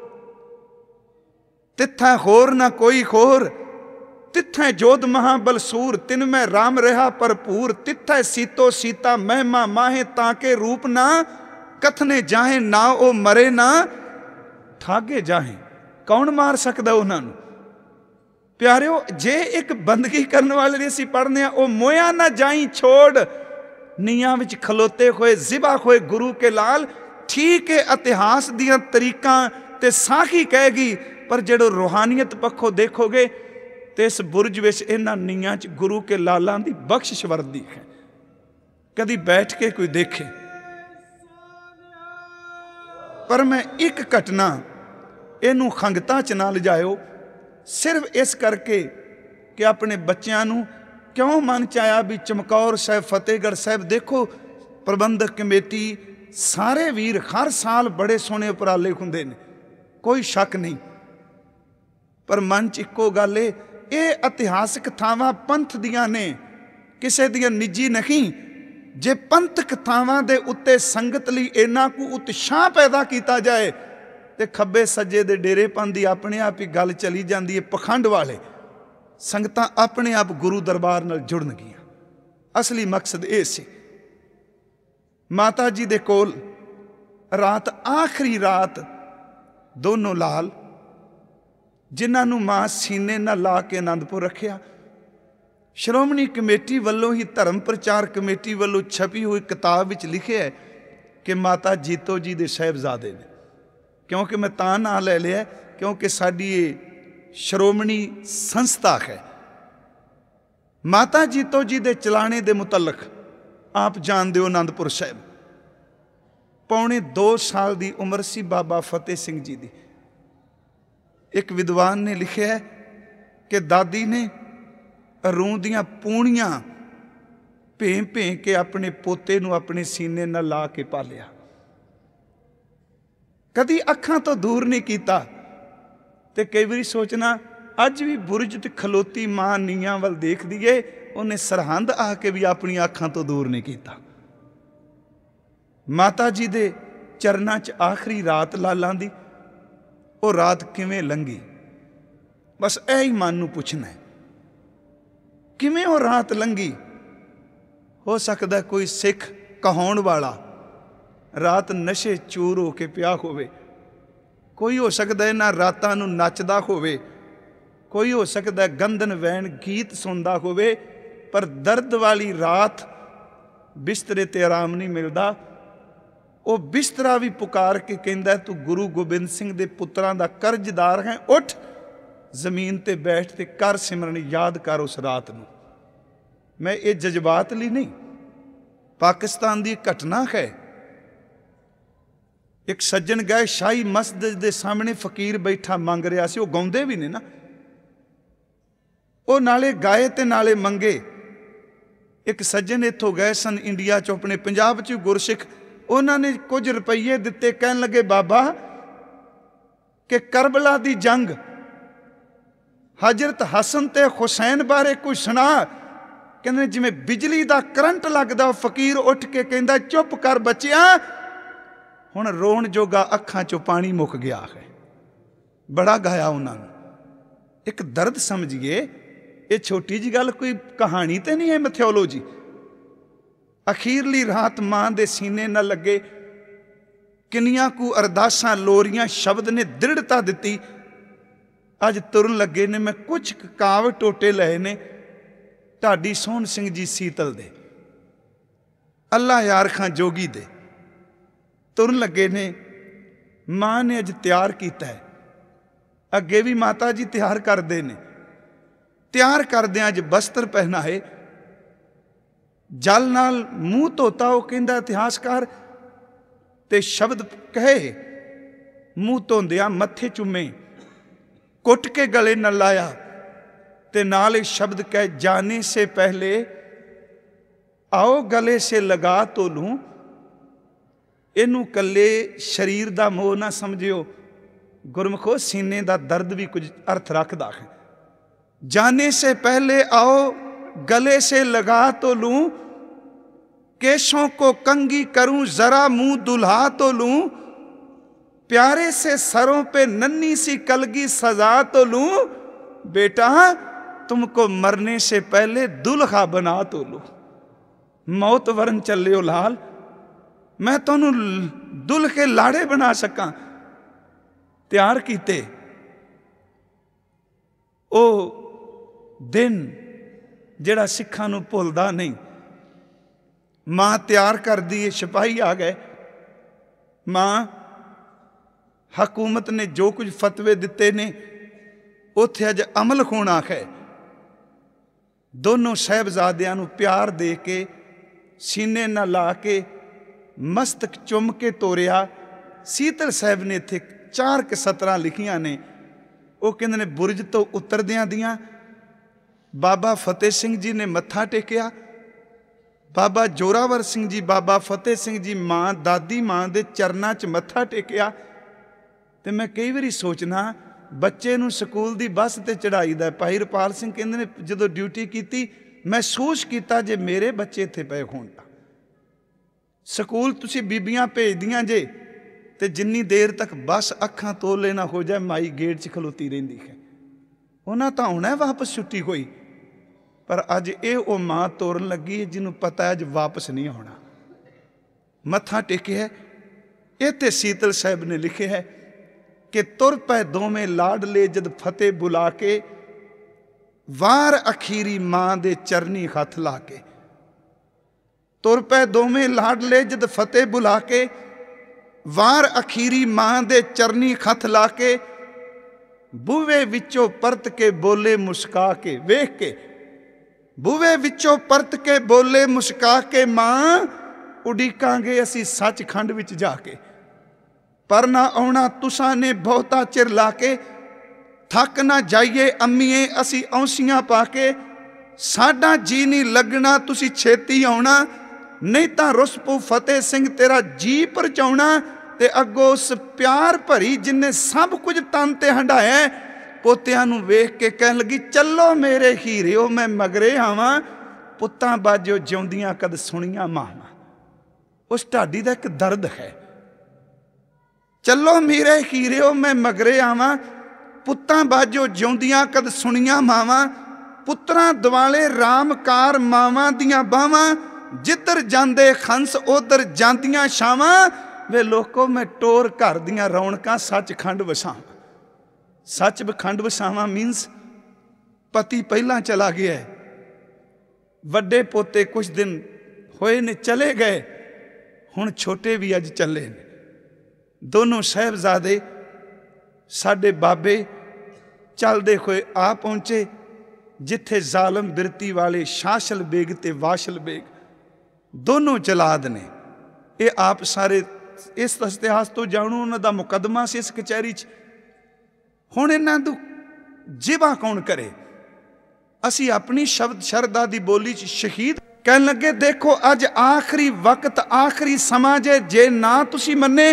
तिथा होर ना कोई होर, तिथे जोध महाबलसूर, तिन में राम रहा भरपूर, तिथे सीतो सीता महिमा माहे, ताके रूप ना कथने जाहे, ना ओ मरे ना ਠਾਗੇ ਜਾਹੇ। कौन मार सकता उन्होंने? प्यारिओ जे एक बंदगी करने वाले लिए असीं पढ़ने आ, वो मोया ना जाई छोड़, नीआं विच खलोते होए जिबा होए गुरु के लाल। ठीक है इतिहास दियां तरीकां ते साखी कहेगी, पर जड़ो रूहानियत पक्षों देखोगे तो इस बुरज विच इन्हां नीआं च गुरु के लालां दी बख्शिश वरदी है। कदी बैठ के कोई देखे। पर मैं एक घटना इनू खंगतां च ना लिजाओ, सिर्फ इस करके कि अपने बच्चों नूं क्यों मन च आया भी चमकौर साहिब, फतेहगढ़ साहिब। देखो प्रबंधक कमेटी सारे वीर हर साल बड़े सोहने उपराले हुंदे ने, कोई शक नहीं। पर मन च इक्को गल है, ये इतिहासक थावां पंथ दियां ने, किसी दियां निजी नहीं। जे पंथक थावां दे उत्ते संगत लई इन्ना को उत्साह पैदा किया जाए तो खब्बे सज्जे दे डेरेपन दी अपने आप ही गल चली जाती है। पखंड वाले संगतां अपने आप गुरु दरबार नाल जुड़नगियां। असली मकसद ये सी। माता जी दे कोल रात, आखिरी रात, दोनों लाल जिन्हां नूं मां सीने नाल ला के आनंदपुर रखिया। श्रोमणी कमेटी वालों ही धर्म प्रचार कमेटी वालों छपी हुई किताब विच लिखे है कि माता जीतो जी दे साहिबजादे ने। क्योंकि मैं तां नां ले लिया क्योंकि साडी श्रोमणी संस्था है। माता जीतो जी दे चलाने दे मुतलक आप जानते हो, आनंदपुर साहिब पौने दो साल की उम्र सी बाबा फतेह सिंह जी की। एक विद्वान ने लिखा है कि दादी ने रूं दियां पूणियां भें भें के अपने पोते नूं अपने सीने नाल ला के पालिया। कदी अखां तो दूर नहीं कीता। ते कई बारी सोचना अज भी बुरज ते खलोती मां नीआं वल देखदी है, उन्हें सरहंद आके भी अपनी अखां तो दूर नहीं कीता। माता जी दे चरनां च आखिरी रात लालां दी, वो रात किवें लंघी, बस ऐ ही मन नूं पुछना है किवें वो रात लंघी। हो सकता कोई सिख कहाउण वाला रात नशे चूर हो के पिया होवे, कोई हो सकता इन्हां रातां नूं नचदा होवे, कोई हो सकता गंदन वैन गीत सुनदा होवे। पर दर्द वाली रात बिस्तरे ते आराम नहीं मिलता। वो बिस्तरा भी पुकार के कहंदा तू गुरु गोबिंद सिंह दे पुत्रां दा कर्जदार है, उठ जमीन ते बैठ ते कर सिमरन, याद कर उस रात नूं। मैं ये जज्बात लई नहीं, पाकिस्तान की घटना है। एक सज्जन गए शाही मस्जिद के सामने, फकीर बैठा मंग रहा सी, वो गाउंदे भी ने ना, वो नाले गाए ते नाले मंगे। एक सज्जन इत्थों गए सन इंडिया चो, अपने पंजाब च गुरसिख, उन्होंने कुछ रुपये दिते, कहन लगे बाबा कि करबला की जंग हजरत हसन ते हुसैन बारे कुछ सुना। कहते जिमें बिजली का करंट लगता। फकीर उठ के कहता चुप कर बच्चिया, हुण रोण जोगा अखां चों पानी मुक गया है। बड़ा गाया उन्होंने। एक दर्द समझिए, ये छोटी जी गल कोई कहानी तो नहीं है मिथोलॉजी। अखीरली रात मां दे सीने न लगे, किनियां कु अरदासां लोरियां शब्द ने दृढ़ता दिती। अज तुरन लगे ने, मैं कुछ काव टोटे लए ने ढाडी सोहन सिंह जी सीतल दे, अल्लाह यार खां जोगी दे तुरन लगे ने। मां ने अज तैयार किया है, अगे भी माता जी तैयार करते हैं। तैयार करदे अज बस्तर पहनाए, जल नाल मूँह धोता। वो कहंदा इतिहासकार ते शब्द कहे, मूँह धोंदिया मत्थे चुमे, कुट के गले न लाया, ते नाल शब्द कह जाने से पहले आओ गले से लगा तो लूं, ਇਹਨੂੰ ਕੱਲੇ शरीर का मोह ना समझियो, गुरमुखो सीने का दर्द भी कुछ अर्थ रखता है। जाने से पहले आओ गले से लगा तो लूं, केशों को कंगी करूं जरा मुंह दुल्हा तो लूं, प्यारे से सरों पे नन्ही सी कलगी सजा तो लूं, बेटा तुमको मरने से पहले दुल्हा बना तो लूं। मौत वरन चले लाल, मैं तुहानू दुल्ह के लाड़े बना सकां, तैयार कीते। ओ दिन जिहड़ा सिखां नू भुलदा नहीं। मां तैयार कर दी, सिपाही आ गए। मां हकूमत ने जो कुछ फतवे दिते ने उत्थे अज अमल होना है। दोनों साहिबजादियां नू प्यार दे के सीने ना ला के मस्तक चुम के तोरिया। सीतल साहब ने इत्थे चार क सतरां लिखियां ने। वो कहंदे ने बुरज तो उतरदियां दियां बाबा फतेह सिंह जी ने मत्था टेकिया। बाबा जोरावर सिंह जी, बाबा फतेह सिंह जी मां दादी मां दे चरनां च मत्था टेकिया। ते मैं कई बारी सोचना बच्चे नूं स्कूल दी बस ते चढ़ाईदा। भाई रपाल सिंह कहंदे ने जदों ड्यूटी कीती महसूस किया जे मेरे बच्चे इत्थे पए होण तां स्कूल तुसीं बीबियां भेजदियां जे ते जिन्नी देर तक बस अखां तोले ना हो जाए माई गेट च खलोती रहिंदी है। उन्हां तां हुणे वापस छुट्टी होई, पर अज ये वो मां तोरन लगी है जिन्हों पता है अज वापस नहीं आना। मत्था टेकिया। ये ते सीतल साहब ने लिखे है कि तुर पै दोवें लाडले जद फतेह बुला के, वार अखीरी मां दे चरनी हथ ला के। तुर पै दोवें लाडले जद फतेह बुला के, वार अखीरी मां दे चरनी हथ ला के। बूहे विचों परत के बोले मुस्का के, वेख के बूहे विचों परत के बोले मुस्का के, मां उड़ीकांगे असी सचखंड विच जाके। पर ना आउणा तुसां ने बहुता चिर ला के, थक ना जाइए अम्मीए असी औंसियां पाके। साडा जी नहीं लगना तुसी छेती आउणा, नहीं तां रुस पऊ फतेह सिंह तेरा जी परचाउणा। ते अगों उस प्यार भरी जिन्ने सब कुछ तन ते हंडाया पोतियां नूं वेख के कहन लगी, चलो मेरे हीरिओ मैं मगरे आवां, पुत्तां बाजो जिउंदियां कद सुणियां मावां। उस ढाडी दा एक दर्द है। चलो मेरे हीरिओ मैं मगरे आवां, पुत्तां बाजो जिउंदियां कद सुणियां मावां। पुत्रां दुआले रामकार मावां दियां बावां, जिधर जांदे खंस उधर जांदियां छावां। वे लोको मैं टोर घर दियां रौनकां सचखंड वसावां। सच बखंड वसावां मीनस पति पहला चला गया है, वड्डे पोते कुछ दिन होए ने चले गए, हुण छोटे भी अज चले ने। दोनों साहिबजादे साडे बाबे चलदे होए आ पहुंचे जिथे जालम बिरती वाले शाशल बेग ते वाशल बेग दोनों जलाद ने। ये आप सारे इस इतिहास तो जाणो, उन्हां दा मुकदमा से इस कचहरी च। हुण इन्हां दी जिबा कौन करे? असी अपनी शब्द शरदा दी बोली च शहीद कहन लगे, देखो अज आखिरी वक्त आखिरी समा जे, जे ना तुसी मन्ने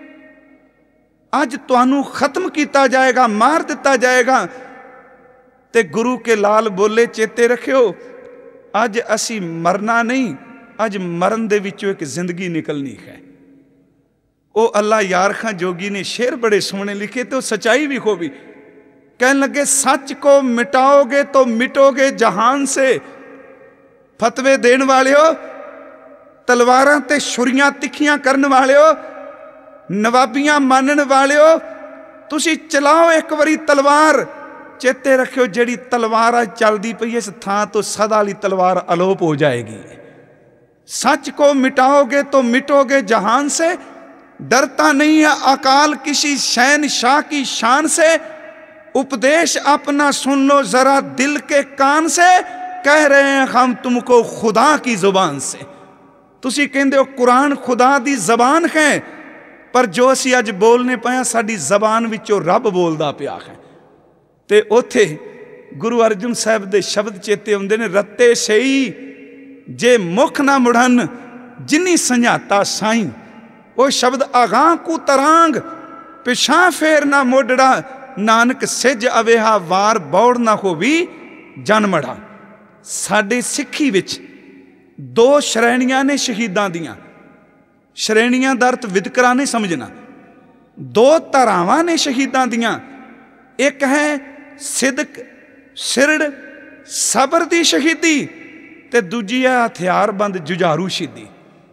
अज तुहानू खत्म किया जाएगा, मार दिता जाएगा। ते गुरु के लाल बोले, चेते रखियो अज असी मरना नहीं, अज मरण दे विचों एक जिंदगी निकलनी है। वो अल्लाह यार खां जोगी ने शेर बड़े सोहने लिखे, तो सच्चाई भी होगी। कहने लगे, सच को मिटाओगे तो मिटोगे जहान से। फतवे देने वाले हो, तलवारां ते छुरियां तिखियां करने वाले हो, नवाबियां मानने वाले हो, तुसी चलाओ एक बारी तलवार। चेते रखियो जिहड़ी तलवार अज चलदी पई इस थां तो सदा वाली तलवार अलोप हो जाएगी। सच को मिटाओगे तो मिटोगे जहान से, डरता नहीं है अकाल किसी शहनशाह की शान से। उपदेश अपना सुन लो जरा दिल के कान से, कह रहे हैं हम तुमको खुदा की जुबान से। तुसी कहंदे हो कुरान खुदा दी जबान है, पर जो असी अज बोलने पाया साडी जबान विचों रब बोलदा पिया है। ते उथे गुरु अर्जन साहब दे शब्द चेते आउंदे ने, रत्ते सही जे मुख ना मुड़न जिनी संझाता साईं, वो शब्द अगां कू तरांग पिछां फेर ना मोडड़ा, नानक सिज अवेहा वार बौड़ ना होवी जन्मड़ा। साडे सिੱਖੀ विच दो श्रेणियां ने शहीदां दियां। श्रेणियां दा अर्थ विदकरा नहीं समझना। दो धारावां ने शहीदां दियां। एक है सिदक सिरड़ सबर दी शहीदी, ते दूजी है हथियारबंद जुझारू शहीदी।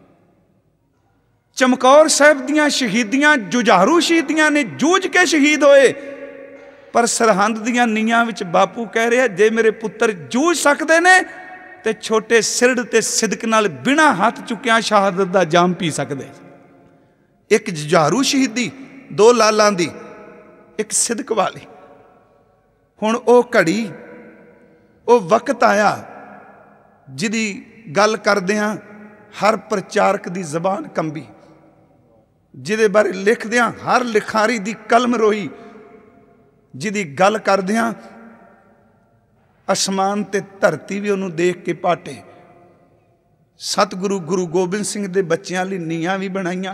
चमकौर साहब दियां शहीदियां जुझारू शहीदियां ने, जूझ के शहीद होए। पर सरहंद दियां नीयां विच बापू कह रहा, जे मेरे पुत्र जूझ सकते ने ते छोटे सिरड़ ते सिदक नाल बिना हाथ चुकिया शहादत दा जाम पी सकते। एक जुझारू शहीदी दो लालां दी, एक सिदक वाली। हुण ओ घड़ी ओ वक्त आया जिहदी गल करदिआं हर प्रचारक दी जबान कंबी, जिहदे बारे लिखदिआं हर लिखारी दी कलम रोई, जिहदी गल करदिआं आसमान ते धरती भी उन्होंने देख के पाटे। सतगुरु गुरु गोबिंद सिंह दे बच्चों लई नीआं भी बनाईआं।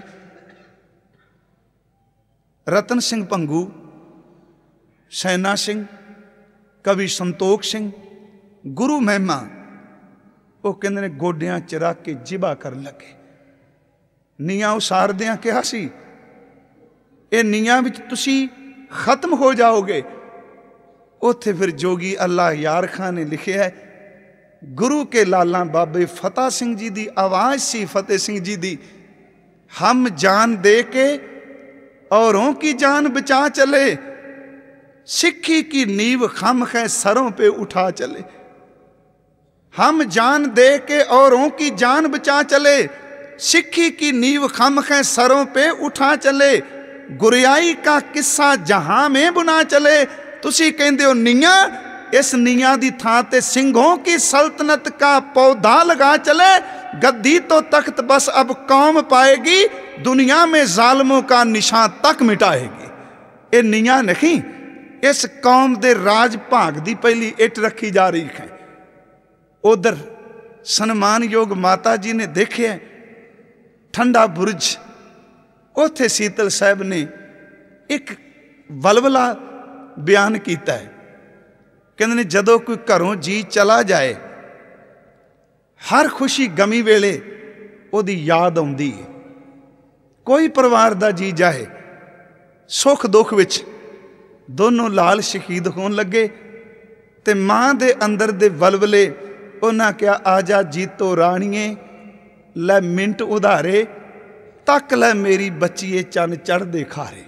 रतन सिंह भंगू, सैना सिंह, कवि संतोख सिंह, गुरु महिमा, वो कहते ने गोडियां च रख के जिबा कर लगे। नीआं उसारदिआं कहा सी, ये नीआं विच तुसी खत्म हो जाओगे। उत्थे फिर जोगी अल्लाह यार खान ने लिखे है, गुरु के लाला बाबे फतेह सिंह जी दी आवाज़ सी फतेह सिंह जी दी, हम जान दे के औरों की जान बचा चले, सिक्खी की नींव खम है सरों पे उठा चले। हम जान दे के औरों की जान बचा चले, सिक्खी की नींव खम है सरों पे उठा चले, गुरियाई का किस्सा जहां में बुना चले। तुसी कहंदे हो नीआं, इस नीआं दी थां ते सिंहों की सल्तनत का पौधा लगा चले, गद्दी तो तख्त बस अब कौम पाएगी, दुनिया में जालिमों का निशान तक मिटाएगी। ये नीआं नहीं, इस कौम दे राज भाग दी पहली इट रखी जा रही है। उधर सन्मानयोग माता जी ने देखे ठंडा बुरज, उत्थे शीतल साहब ने एक वलवला बयान किया है। कहते ने जदों कोई घरों जी चला जाए, हर खुशी गमी वेले उहदी याद आउंदी है। कोई परिवार दा जी जाए, सुख दुख विच दोनों लाल शहीद होन लगे, ते मां दे अंदर दे वलवले उन्हां क्या आजा जीतो राणीए, लै मिंट उधारे, तक लै मेरी बच्चीए चन चढ़दे खारे।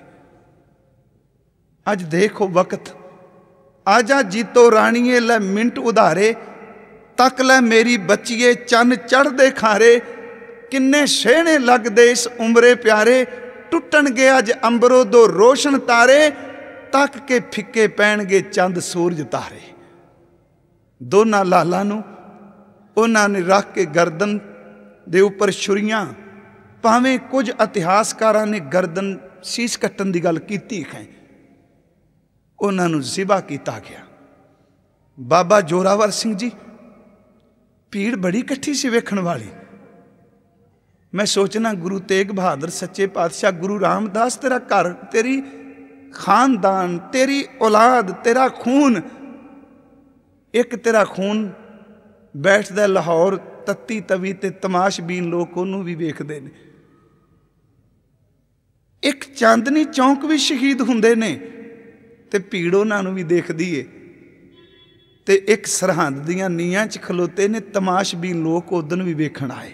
अज देखो वक्त, आजा जीतो राणीए लै मिंट उधारे, तक लै मेरी बच्चीए चन चढ़दे खारे। किन्ने सोहणे लगदे इस उमरे प्यारे, टुटणगे अज अंबरों दो रोशन तारे, तक के फिक्के पैणगे चंद सूरज तारे। दोनों लालां नूं उन्हां ने रख के गर्दन दे उपर छुरियां, भावें कुछ इतिहासकारां ने गर्दन शीश कट्टन की गल कीती है, उन्हां नूं ज़िबा किया गया। बाबा जोरावर सिंह जी, भीड़ बड़ी इकट्ठी सी वेखण वाली। मैं सोचना गुरु तेग बहादुर सच्चे पातशाह गुरु रामदास, तेरा घर, तेरी खानदान, तेरी औलाद, तेरा खून, एक तेरा खून बैठदा लाहौर तत्ती तवी ते तमाशबीन लोग उन्होंने भी वेखते हैं। एक चांदनी चौंक भी शहीद हुंदे ने ते भीड़ उन्होंने भी देखती है, ते एक सरहंद दियां नीआं च खलोते ने तमाशबीन लोग उदन भी वेखण आए।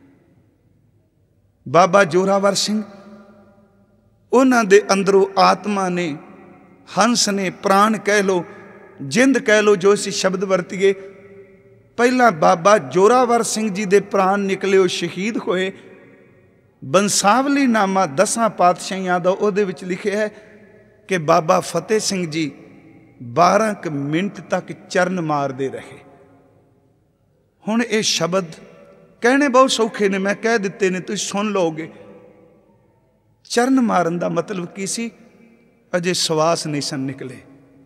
बाबा जोरावर सिंह, उन्हां दे अंदरों आत्मा ने, हंस ने, प्राण कह लो, जिंद कह लो, जो असीं शब्द वरतीए। पहला बाबा जोरावर सिंह जी दे प्राण निकले, वो शहीद होए। बंसावली नामा दसां पातशाहियां दा उहदे विच लिखिया है कि बाबा फतेह सिंह जी बारह क मिनट तक चरण मारते रहे। हुण ये शब्द कहने बहुत सौखे ने, मैं कह दिते ने, तुसीं सुन लोगे। चरण मारन का मतलब की सी? अजे सवास नहीं सन निकले।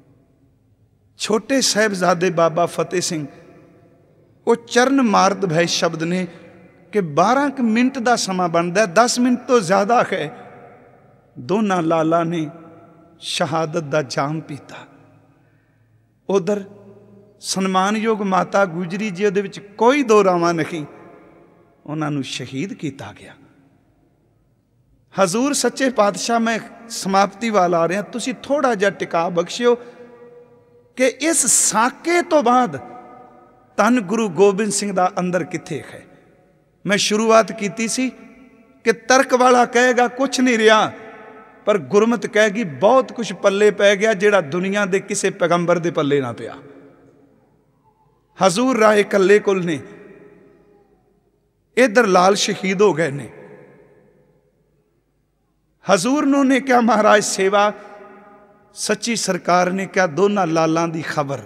छोटे साहिबजादे बाबा फतेह सिंह, वो चरण मारद भय शब्द ने, कि बारह क मिनट का समा बनता, दस मिनट तो ज़्यादा है। दोनों लाला ने शहादत का जाम पीता। उधर सन्मानयोग माता गुजरी जी, उहदे विच कोई दो रावां नहीं, उन्होंने शहीद किया गया। हजूर सच्चे पातशाह, मैं समाप्ति वाल आ रहा, तुसी थोड़ा जिहा टिका बख्शियो कि इस साके तो बाद धन गुरु गोबिंद सिंह दा अंदर किथे है। मैं शुरुआत की सी कि तर्क वाला कहेगा कुछ नहीं रहा, पर गुरमत कहेगी बहुत कुछ पल्ले पै गया जिहड़ा दुनिया के किसी पैगंबर के पल्ले ना पिया। हजूर राय कल्ले कुल ने, इधर लाल शहीद हो गए ने। हजूर नु ने क्या महाराज सेवा, सच्ची सरकार ने क्या दोनों लालां दी खबर।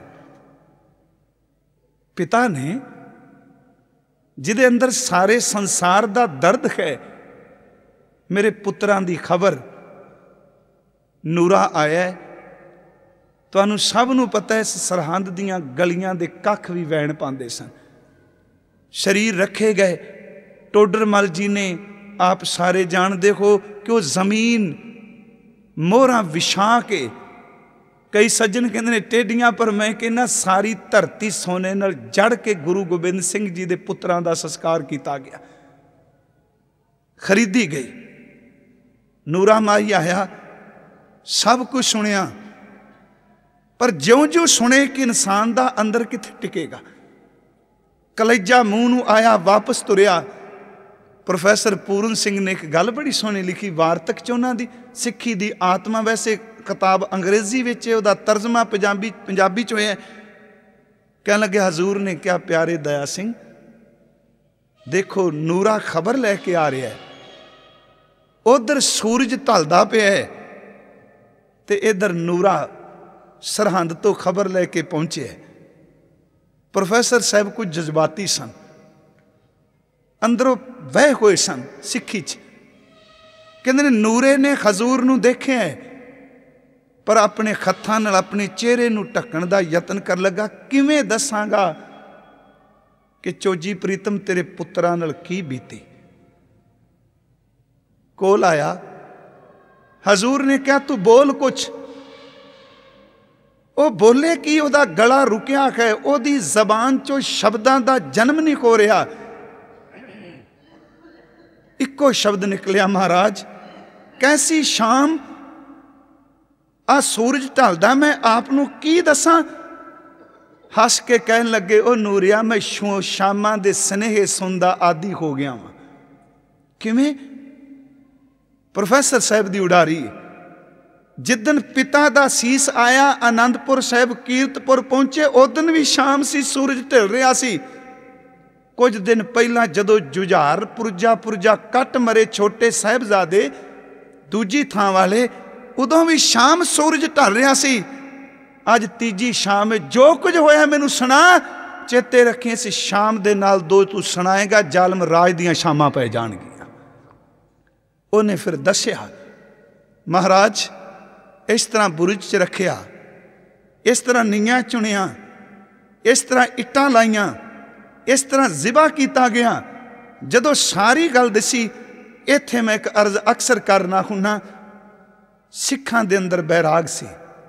पिता ने जिदे अंदर सारे संसार दा दर्द है, मेरे पुत्रां दी खबर। नूरा आया, तुहानू सब नू पता है, इस सरहंद दियां गलियां दे कख भी वैण पांदे सन। शरीर रखे गए। टोडर मल जी ने, आप सारे जानते हो कि वह जमीन मोहरा विछा के, कई सज्जन कहते हैं टेढ़ियां, पर मैं कहना सारी धरती सोने नाल जड़ के गुरु गोबिंद सिंह जी के पुत्रां दा संस्कार किया गया, खरीदी गई। नूरा माई आया, सब कुछ सुनिया, पर ज्यों ज्यों सुने कि इंसान का अंदर किथे टिकेगा। कलेजा मूँह नूं आया, वापस तुरिया। प्रोफैसर पूरन सिंह ने एक गल बड़ी सोहनी लिखी, वारतक च उन्हां दी सिक्खी दी आत्मा। वैसे किताब अंग्रेजी विच है, उहदा तर्जमा पंजाबी पंजाबी च होया। कहन लगे हजूर ने क्या, प्यारे दया सिंह देखो, नूरा खबर लैके आ रहा है, उधर सूरज ढलदा पिया है, ते इधर नूरा सरहंद तो खबर लैके पहुंचे। प्रोफैसर साहब कुछ जज्बाती सन, अंदरों वह हुए सन सिक्खी च। कहते ने नूरे ने हजूर नूं देखिया है, पर अपने हत्थां नाल अपने चेहरे नूं ढकण दा यतन कर लगा। किवें दसांगा कि चोजी प्रीतम तेरे पुत्रां नाल की बीती। कोल आया, हजूर ने कहा तू बोल कुछ। वो बोले कि उहदा गला रुकिया है, उहदी जबान चो शब्दां दा जन्म नहीं हो रहा। इको शब्द निकलिया, महाराज कैसी शाम, आ सूरज ढलदा, मैं आपनू की दसां। हस के कहन लगे, ओ नूरिया मैं शो शामां दे स्नेहे सुनदा आदि हो गया वां। किवें? प्रोफैसर साहब दी उडारी। जिदन पिता दा सीस आया, आनंदपुर साहब कीरतपुर पहुंचे, उदन भी शाम सी, सूरज ढल रहा सी। कुछ दिन पहला जदों जुझार पुरजा पुरजा कट मरे छोटे साहिबजादे दूजी थां वाले, उदों भी शाम सूरज ढल रहा सी। अज तीजी शाम जो कुछ होया मैनू सुना, चेते रखी इस शाम दे नाल दो तू सुनाएगा, जालम राज दियां शामां पै जाणगियां। उन्हें फिर दस्या, महाराज इस तरह बुरज च रखिया, इस तरह नीयां चुनिया, इस तरह इट्टां लाइयां, इस तरह जिबा किया गया। जदों सारी गल दसी, इत्थे मैं एक अर्ज अक्सर करना हुन्ना, सिखां दे अंदर बैराग सी,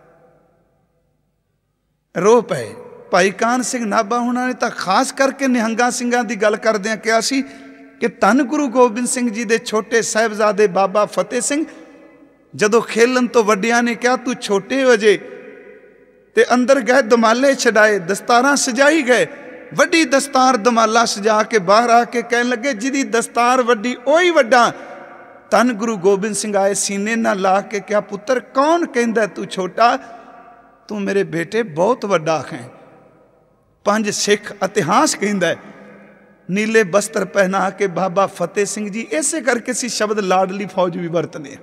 रो पे। भाई कान सिंह नाभा हुणां ने तो खास करके निहंगा सिंघां दी गल करदिआं कहा सी कि धन गुरु गोबिंद सिंह जी दे छोटे साहिबजादे बाबा फतेह सिंह जदों खेलन तो वड्डियां ने कहा तू छोटे हो जे, ते अंदर गए दमाले छड़ाए, दस्तारां सजाई गए। वड्डी दस्तार दमाला सजा के बाहर आके कहन लगे, जिदी दस्तार वड्डी ओही वड्डा। धन गुरु गोबिंद सिंह आए, सीने ना ला के क्या पुत्र कौन कहंदा तू छोटा, तू मेरे बेटे बहुत वड्डा है। पंज सिख इतिहास कहंदा है, नीले बस्तर पहना के बाबा फतेह सिंह जी, इसे करके सी शब्द लाडली फौज भी वरतने।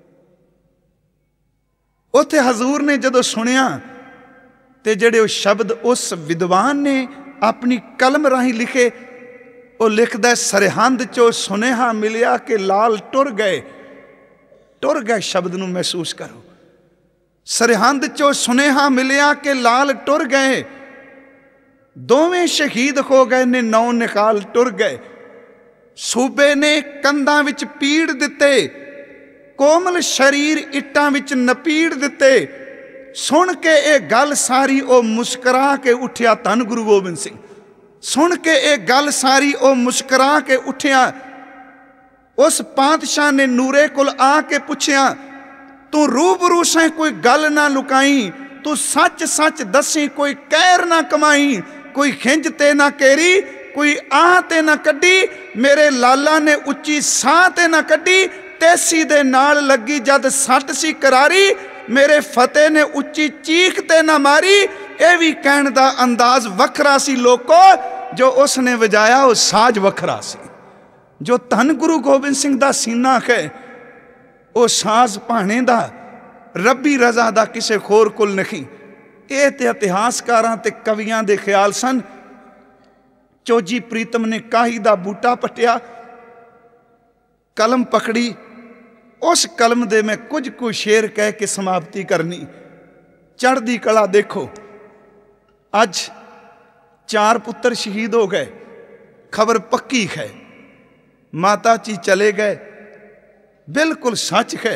उत्थे हजूर ने जदों सुनिया, ते जेड़े वो शब्द उस विद्वान ने अपनी कलम राही लिखे, वो लिखदा सरहंद चो सुनेहा मिलिया कि लाल टुर गए। टुर गए शब्द नूं महसूस करो। सरहंद चो सुनेहा मिलिया कि लाल टुर गए, दोवें शहीद हो गए ने, नौ निकाल टुर गए। सूबे ने कंधां विच पीड़ दिते, कोमल शरीर इट्टां विच नपीड़ दिते। सुन के ये गल सारी ओ मुस्करा के उठिया धन गुरु गोबिंद सिंह। सुन के ये गल सारी ओ मुस्करा के उठिया। उस पातशाह ने नूरे कोल आके पुछया, तू रूबरू सैं कोई गल ना लुकाई, तू सच सच दसी कोई कहर ना कमाई, कोई खिंज ते ना केरी, कोई आह ते ना कड्डी, मेरे लाला ने उच्ची साह ते ना कड्डी, तेसी दे नाल लगी जद सट सी करारी, मेरे फतेह ने उच्ची चीख ते ना मारी। यह भी कहण दा अंदाज वखरा सी लोको, जो उसने वजाया वो साज वखरा सी। जो धन गुरु गोबिंद सिंह दा सीना है वो साज भाणे दा, रब्बी रजा दा किसे होर कोल नहीं। ये ते इतिहासकारां ते कवियां दे ख्याल सन। चोजी प्रीतम ने काही दा बूटा पटिया, कलम पकड़ी, उस कलम दे मैं कुछ कुछ शेर कह के समाप्ति करनी। चढ़दी कला देखो, अज चार पुत्र शहीद हो गए, खबर पक्की है। माता जी चले गए, बिल्कुल सच है,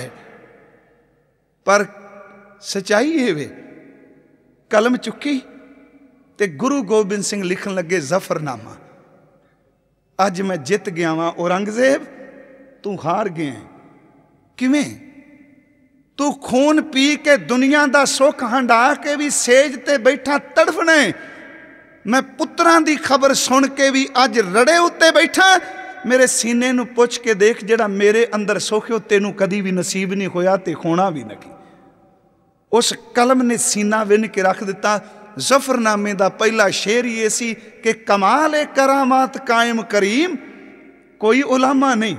पर सच्चाई है वे। कलम चुकी ते गुरु गोबिंद सिंह लिखन लगे जफरनामा। अज मैं जित गया वां औरंगजेब, तू हार गया। किवें? तू खून पी के दुनिया दा सुख हंडा के भी सेज ते बैठा तड़फने। मैं पुत्रां दी खबर सुन के भी अज रड़े उत्ते बैठा। मेरे सीने नूं पुछ के देख, जिहड़ा मेरे अंदर सुख है तेनू कदी भी नसीब नहीं होया ते होना भी नहीं। उस कलम ने सीना विन के रख दिता। जफरनामे दा पहला शेर ये सी कि कमाल ए करामात कायम करीम, कोई उलामा नहीं।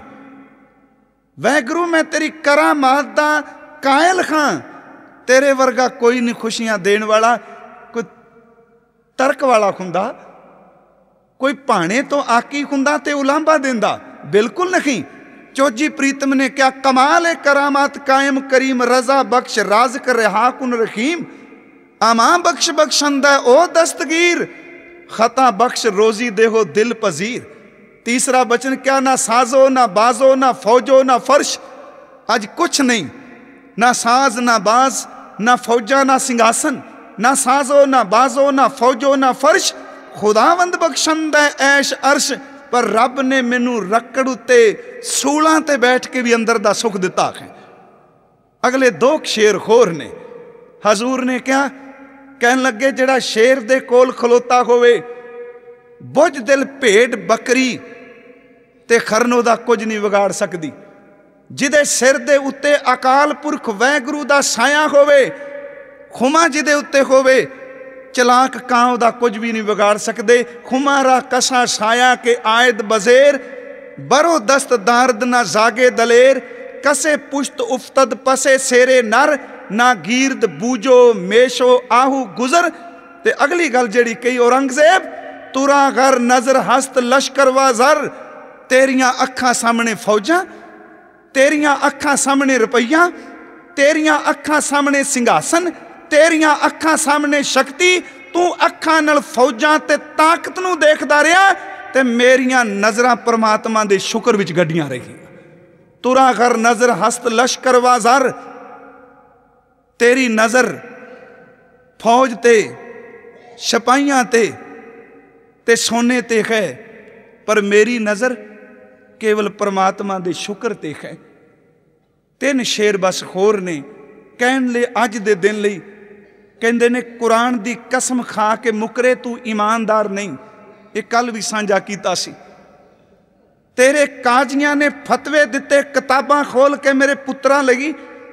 वैगुरु मैं तेरी करामात दा कायल खां, तेरे वर्गा कोई नहीं खुशियां देने वाला। कोई तर्क वाला हुंदा, कोई भाणे तो आकी हुंदा ते उलांबा देंदा, बिल्कुल नहीं। चोजी प्रीतम ने क्या कमाल है करामात कायम करीम, रजा बख्श राज़ रिहा कुन रहीम। आमा बख्श बख्शंदा ओ दस्तगीर, खता बख्श रोजी देहो दिल पजीर। तीसरा बचन क्या, ना साजो ना बाजो ना फौजो ना फर्श। आज कुछ नहीं, ना साज ना बाज, ना फौजा ना सिंहासन, ना साजो ना बाजो ना फौजो ना फर्श। खुदावंद बख्शंदा ऐश अर्श, पर रब ने मैनू रकड़ उत्ते सूलां ते बैठ के भी अंदर दा सुख दिता है। अगले दो शेर होर ने। हजूर ने क्या कहन लगे, जिहड़ा शेर दे कोल खलोता होवे, बुझ दिल भेड़ बकरी ते खरनो दा कुछ नहीं विगाड़ सकदी। जिदे सिर दे उत्ते अकाल पुरख वैगुरु दा साया होवे, खुमा जिदे उत्ते होवे, चलाक कांव दा कुछ भी नहीं बिगाड़ सकते। खुमारा कसा साया के आयद बजेर, बरो दस्त दार्द ना जागे दलेर। कसे पुश्त उफ्तद पसे सेरे नर, ना गीरद बूजो मेशो आहू गुजर। ते अगली गल जड़ी कही, औरंगजेब तुरा घर नजर हस्त लश्कर वाजर। तेरियां अखां सामने फौजा, तेरियां अखां सामने रुपया, तेरियां अखां सामने सिंघासन, तेरियां अखां सामने शक्ति। तू अखां नाल फौजां ते ताकत नूं देखदा रहा ते मेरियां नज़रां परमात्मा दे शुक्र विच गड्डियां रही। तुरा घर नजर हस्त लश्कर वाजर, तेरी नज़र फौज ते सिपाहियां ते ते सोने ते है, पर मेरी नज़र केवल परमात्मा दे शुक्र ते है। तीन शेर बस होर ने कहन ले अज दे दिन लई। कहंदे ने कुरान दी कसम खा के मुकरे तू ईमानदार नहीं। ये कल भी साझा कीता सी। तेरे काजियां ने फतवे दिते किताबां खोल के मेरे पुत्रां लगी।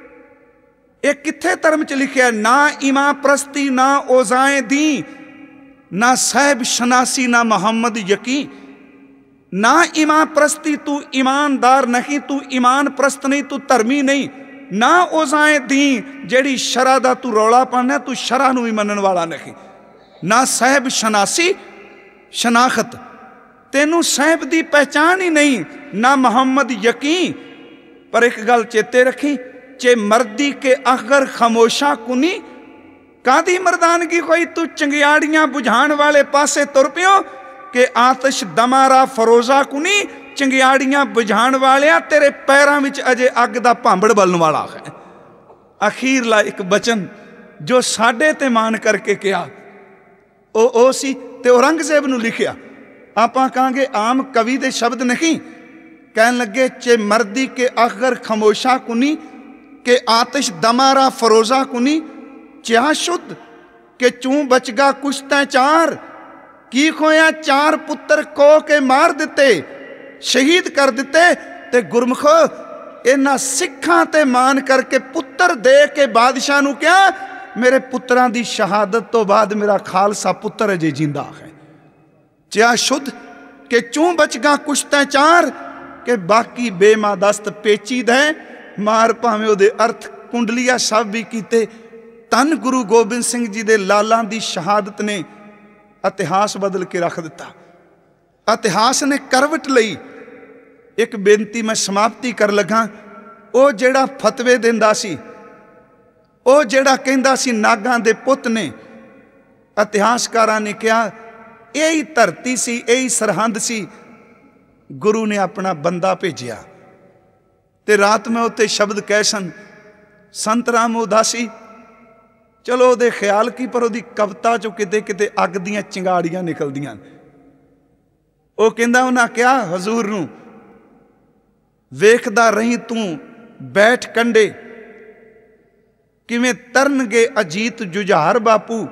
ये किथे धर्म च लिखिया, ना इमां प्रस्ती ना ओजाए दी, ना साहिब शनासी ना मोहम्मद यकीन। ना इमां प्रस्ती, तू ईमानदार नहीं, तू ईमान प्रस्त नहीं, तू धर्मी नहीं। ना ओजाए दी, जेड़ी शरा दा तू रौला पाना, तू शरा नूं भी मनन वाला नहीं। ना साहिब शनासी शनाखत, तेनू साहिब दी पहचान ही नहीं। ना मोहम्मद यकीन। पर एक गल चेते रखी, चे मर्दी के अगर खामोशा कुनी, कादी मर्दानगी कोई। तू चंगियाड़ियां बुझाण वाले पासे तुर पियो के आतिश दमारा फरोजा कुनी। ਚੰਗਿਆੜੀਆਂ ਬੁਝਾਉਣ ਵਾਲਿਆਂ, ਤੇਰੇ ਪੈਰਾਂ ਵਿੱਚ ਅਜੇ ਅੱਗ ਦਾ ਭਾਂਬੜ ਬਲਣ ਵਾਲਾ ਹੈ। ਅਖੀਰਲਾ ਇੱਕ ਬਚਨ ਜੋ ਸਾਡੇ ਤੇ ਮਾਣ ਕਰਕੇ ਕਿਹਾ, ਉਹ ਉਹ ਸੀ ਤੇ ਔਰੰਗਜ਼ੇਬ ਨੂੰ ਲਿਖਿਆ। ਆਪਾਂ ਕਹਾਂਗੇ ਆਮ ਕਵੀ ਦੇ ਸ਼ਬਦ ਨਹੀਂ। ਕਹਿਣ ਲੱਗੇ, ਚੇ ਮਰਦੀ ਕੇ ਅਖਰ ਖਮੋਸ਼ਾ ਕੁਨੀ ਕਿ ਆਤਿਸ਼ ਦਮਾਰਾ ਫਰੋਜ਼ਾ ਕੁਨੀ, ਚਿਆ ਸ਼ੁੱਧ ਕਿ ਚੂੰ ਬਚਗਾ ਕੁਛ ਤੈ ਚਾਰ, ਕੀ ਖੋਇਆ ਚਾਰ ਪੁੱਤਰ ਕੋ ਕੇ ਮਾਰ ਦਿੱਤੇ, ਸ਼ਹੀਦ ਕਰ ਦਿੱਤੇ। ਤੇ ਗੁਰਮੁਖੋ ਇਹਨਾਂ ਸਿੱਖਾਂ ਤੇ ਮਾਨ ਕਰਕੇ ਪੁੱਤਰ ਦੇ ਕੇ ਬਾਦਸ਼ਾਹ ਨੂੰ ਕਿਹਾ, ਮੇਰੇ ਪੁੱਤਰਾਂ ਦੀ ਸ਼ਹਾਦਤ ਤੋਂ ਬਾਅਦ ਮੇਰਾ ਖਾਲਸਾ ਪੁੱਤਰ ਅਜੇ ਜਿੰਦਾ ਹੈ। ਚਿਆ ਸ਼ੁੱਧ ਕਿ ਚੂੰ ਬਚਗਾ ਕੁਛ ਤੈ ਚਾਰ, ਕਿ ਬਾਕੀ ਬੇਮਾਦਸਤ ਪੇਚੀਦ ਹੈ। ਮਾਰ ਭਾਵੇਂ ਉਹਦੇ ਅਰਥ ਕੁੰਡਲੀਆ ਸਾਹਿਬ ਵੀ ਕੀਤੇ। ਧੰਨ ਗੁਰੂ ਗੋਬਿੰਦ ਸਿੰਘ ਜੀ ਦੇ ਲਾਲਾਂ ਦੀ ਸ਼ਹਾਦਤ ਨੇ ਇਤਿਹਾਸ ਬਦਲ ਕੇ ਰੱਖ ਦਿੱਤਾ। ਇਤਿਹਾਸ ਨੇ ਕਰਵਟ ਲਈ। ਇੱਕ ਬੇਨਤੀ ਮੈਂ ਸਮਾਪਤੀ ਕਰ ਲੱਗਾ। ਉਹ ਜਿਹੜਾ ਫਤਵੇ ਦਿੰਦਾ ਸੀ, ਉਹ ਜਿਹੜਾ ਕਹਿੰਦਾ ਸੀ ਨਾਗਾਂ ਦੇ ਪੁੱਤ ਨੇ, ਇਤਿਹਾਸਕਾਰਾਂ ਨੇ ਕਿਹਾ ਇਹੀ ਧਰਤੀ ਸੀ, ਇਹੀ ਸਰਹੰਦ ਸੀ। ਗੁਰੂ ਨੇ ਆਪਣਾ ਬੰਦਾ ਭੇਜਿਆ ਤੇ ਰਾਤ ਮੈਂ ਉੱਥੇ ਸ਼ਬਦ ਕਹਿ ਸਨ। ਸੰਤ ਰਾਮ ਉਦਾਸੀ, ਚਲੋ ਉਹਦੇ ਖਿਆਲ ਕੀ, ਪਰ ਉਹਦੀ ਕਵਿਤਾ ਚੋਂ ਕਿਤੇ ਕਿਤੇ ਅੱਗ ਦੀਆਂ ਚਿੰਗਾੜੀਆਂ ਨਿਕਲਦੀਆਂ। ਉਹ ਕਹਿੰਦਾ, ਉਹਨਾਂ ਕਿਹਾ ਹਜ਼ੂਰ ਨੂੰ, ਵੇਖਦਾ ਰਹੀ ਤੂੰ ਬੈਠ ਕੰਢੇ, ਕਿਵੇਂ ਤਰਨਗੇ ਅਜੀਤ ਜੁਝਾਰ ਬਾਪੂ,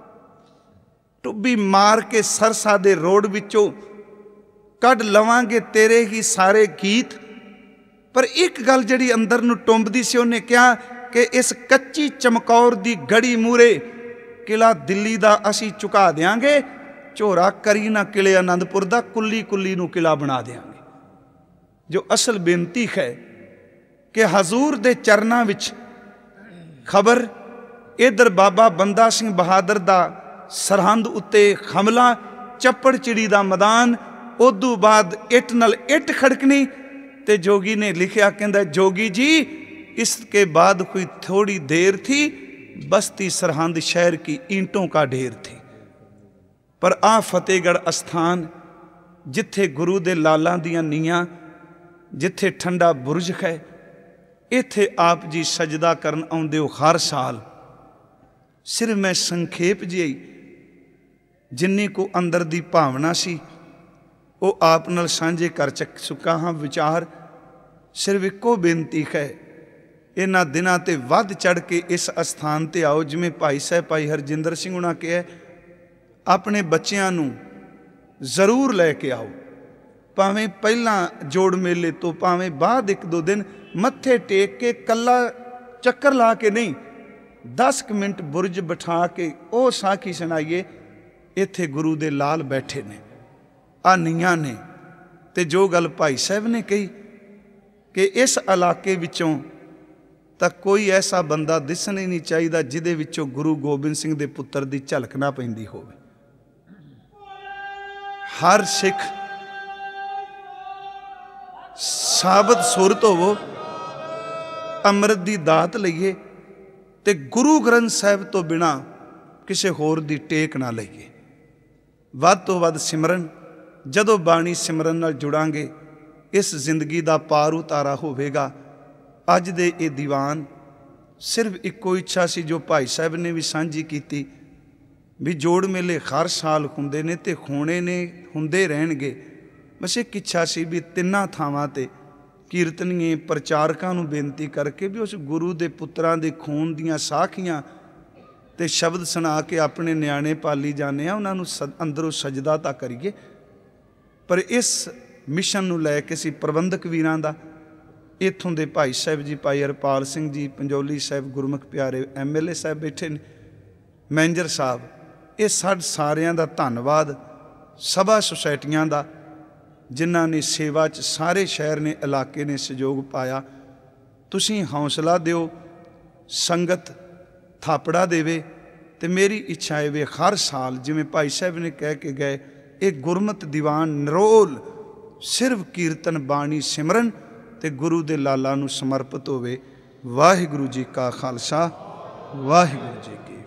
ਟੁੱਬੀ ਮਾਰ ਕੇ ਸਰਸਾ ਦੇ ਰੋਡ ਵਿੱਚੋਂ ਕੱਢ ਲਵਾਂਗੇ ਤੇਰੇ ਹੀ ਸਾਰੇ ਗੀਤ। ਪਰ ਇੱਕ ਗੱਲ ਜਿਹੜੀ ਅੰਦਰ ਨੂੰ ਟੁੰਬਦੀ ਸੀ, ਉਹਨੇ ਕਿਹਾ ਕਿ ਇਸ ਕੱਚੀ ਚਮਕੌਰ ਦੀ ਗੜੀ ਮੂਰੇ ਕਿਲਾ ਦਿੱਲੀ ਦਾ ਅਸੀਂ ਝੁਕਾ ਦਿਆਂਗੇ, ਝੋਰਾ ਕਰੀ ਨਾ ਕਿਲੇ ਆਨੰਦਪੁਰ ਦਾ, ਕੁੱਲੀ ਕੁੱਲੀ ਨੂੰ ਕਿਲਾ ਬਣਾ ਦਿਆਂਗੇ। ਜੋ ਅਸਲ ਬੇਨਤੀ ਹੈ ਕਿ ਹਜ਼ੂਰ ਦੇ ਚਰਨਾਂ ਵਿੱਚ ਖਬਰ, ਇੱਧਰ ਬਾਬਾ ਬੰਦਾ ਸਿੰਘ ਬਹਾਦਰ ਦਾ ਸਰਹੰਦ ਉੱਤੇ ਹਮਲਾ, ਚੱਪੜ ਚਿੜੀ ਦਾ ਮੈਦਾਨ, ਉਦੋਂ ਬਾਅਦ ਇੱਟ ਨਾਲ ਇੱਟ ਖੜਕਣੀ। ਤੇ ਜੋਗੀ ਨੇ ਲਿਖਿਆ, ਕਹਿੰਦਾ ਜੋਗੀ ਜੀ इसके बाद कोई थोड़ी देर थी, बस्ती सरहंद शहर की ईंटों का ढेर थी। पर आ फतेहगढ़ अस्थान, जिथे गुरु दे लालां दियां नीयां, जिथे ठंडा बुरज है, इत्थे आप जी सजदा करन आउंदे हो हर साल। सिर्फ मैं संखेप जी जिन्नी को अंदर दी भावना सी वो आप नाल सांझे कर चक चुका हाँ विचार। सिर्फ इको बेनती है, इन्हां दिनां ते वध चढ़ के इस अस्थान ते आओ। जिवें भाई साहब भाई हरजिंदर सिंह हुणां कहा, अपने बच्चियां नूं जरूर लैके आओ, भावें पहलां जोड़ मेले तो, भावें बाद एक दो दिन मत्थे टेक के, कला चक्कर ला के नहीं, दस क मिनट बुरज बिठा के वो साखी सुनाइए। इत्थे गुरु दे लाल बैठे ने, आ नीआं ने। ते जो गल भाई साहब ने कही कि इस इलाके विचों ਤਾਂ ਕੋਈ ਐਸਾ ਬੰਦਾ ਦਿਸਣ ਹੀ ਨਹੀਂ ਚਾਹੀਦਾ ਜਿਹਦੇ ਵਿੱਚੋਂ ਗੁਰੂ ਗੋਬਿੰਦ ਸਿੰਘ ਦੇ ਪੁੱਤਰ ਦੀ ਝਲਕ ਨਾ ਪੈਂਦੀ ਹੋਵੇ। ਹਰ ਸਿੱਖ ਸਾਬਤ ਸੁਰਤ ਹੋਵੋ, ਅੰਮ੍ਰਿਤ ਦੀ ਦਾਤ ਲਈਏ ਤੇ ਗੁਰੂ ਗ੍ਰੰਥ ਸਾਹਿਬ ਤੋਂ ਬਿਨਾਂ ਕਿਸੇ ਹੋਰ ਦੀ ਟੇਕ ਨਾ ਲਈਏ। ਵੱਧ ਤੋਂ ਵੱਧ ਸਿਮਰਨ, ਜਦੋਂ ਬਾਣੀ ਸਿਮਰਨ ਨਾਲ ਜੁੜਾਂਗੇ ਇਸ ਜ਼ਿੰਦਗੀ ਦਾ ਪਾਰ ਉਤਾਰਾ ਹੋਵੇਗਾ। ਅੱਜ ਦੇ ਇਹ ਦੀਵਾਨ ਸਿਰਫ ਇੱਕੋ ਇੱਛਾ ਸੀ ਜੋ ਭਾਈ ਸਾਹਿਬ ਨੇ ਵੀ ਸਾਂਝੀ ਕੀਤੀ ਵੀ ਜੋੜ ਮੇਲੇ ਹਰ ਸਾਲ ਹੁੰਦੇ ਨੇ ਤੇ ਹੋਣੇ ਨੇ, ਹੁੰਦੇ ਰਹਿਣਗੇ। ਬਸ ਇੱਕ ਇੱਛਾ ਸੀ ਵੀ ਤਿੰਨਾਂ ਥਾਵਾਂ ਤੇ ਕੀਰਤਨੀਏ ਪ੍ਰਚਾਰਕਾਂ ਨੂੰ ਬੇਨਤੀ ਕਰਕੇ ਵੀ ਉਸ ਗੁਰੂ ਦੇ ਪੁੱਤਰਾਂ ਦੇ ਖੂਨ ਦੀਆਂ ਸਾਖੀਆਂ ਤੇ ਸ਼ਬਦ ਸੁਣਾ ਕੇ ਆਪਣੇ ਨਿਆਣੇ ਪਾਲੀ ਜਾਂਦੇ ਆ, ਉਹਨਾਂ ਨੂੰ ਸ ਅੰਦਰੋਂ ਸਜਦਾ ਤਾਂ ਕਰੀਏ। ਪਰ ਇਸ ਮਿਸ਼ਨ ਨੂੰ ਲੈ ਕੇ ਅਸੀਂ ਪ੍ਰਬੰਧਕ ਵੀਰਾਂ ਦਾ, ਇੱਥੋਂ ਦੇ ਭਾਈ ਸਾਹਿਬ ਜੀ, ਭਾਈ ਹਰਪਾਲ ਸਿੰਘ ਜੀ, ਪੰਜੋਲੀ ਸਾਹਿਬ, ਗੁਰਮੁਖ ਪਿਆਰੇ ਐਮ ਐਲ ਏ ਸਾਹਿਬ ਬੈਠੇ ਨੇ, ਮੈਨੇਜਰ ਸਾਹਿਬ, ਇਹ ਸਾਡੇ ਸਾਰਿਆਂ ਦਾ ਧੰਨਵਾਦ। ਸਭਾ ਸੁਸਾਇਟੀਆਂ ਦਾ ਜਿਨ੍ਹਾਂ ਨੇ ਸੇਵਾ 'ਚ ਸਾਰੇ ਸ਼ਹਿਰ ਨੇ, ਇਲਾਕੇ ਨੇ ਸਹਿਯੋਗ ਪਾਇਆ। ਤੁਸੀਂ ਹੌਸਲਾ ਦਿਓ, ਸੰਗਤ ਥਾਪੜਾ ਦੇਵੇ। ਤੇ ਮੇਰੀ ਇੱਛਾ ਹੈ ਵੀ ਹਰ ਸਾਲ ਜਿਵੇਂ ਭਾਈ ਸਾਹਿਬ ਨੇ ਕਹਿ ਕੇ ਗਏ, ਇਹ ਗੁਰਮਤਿ ਦੀਵਾਨ ਨਿਰੋਲ ਸਿਰਫ ਕੀਰਤਨ ਬਾਣੀ ਸਿਮਰਨ ਤੇ ਗੁਰੂ ਦੇ ਲਾਲਾਂ ਨੂੰ ਸਮਰਪਿਤ ਹੋਵੇ। ਵਾਹਿਗੁਰੂ ਜੀ ਕਾ ਖਾਲਸਾ, ਵਾਹਿਗੁਰੂ ਜੀ ਕੀ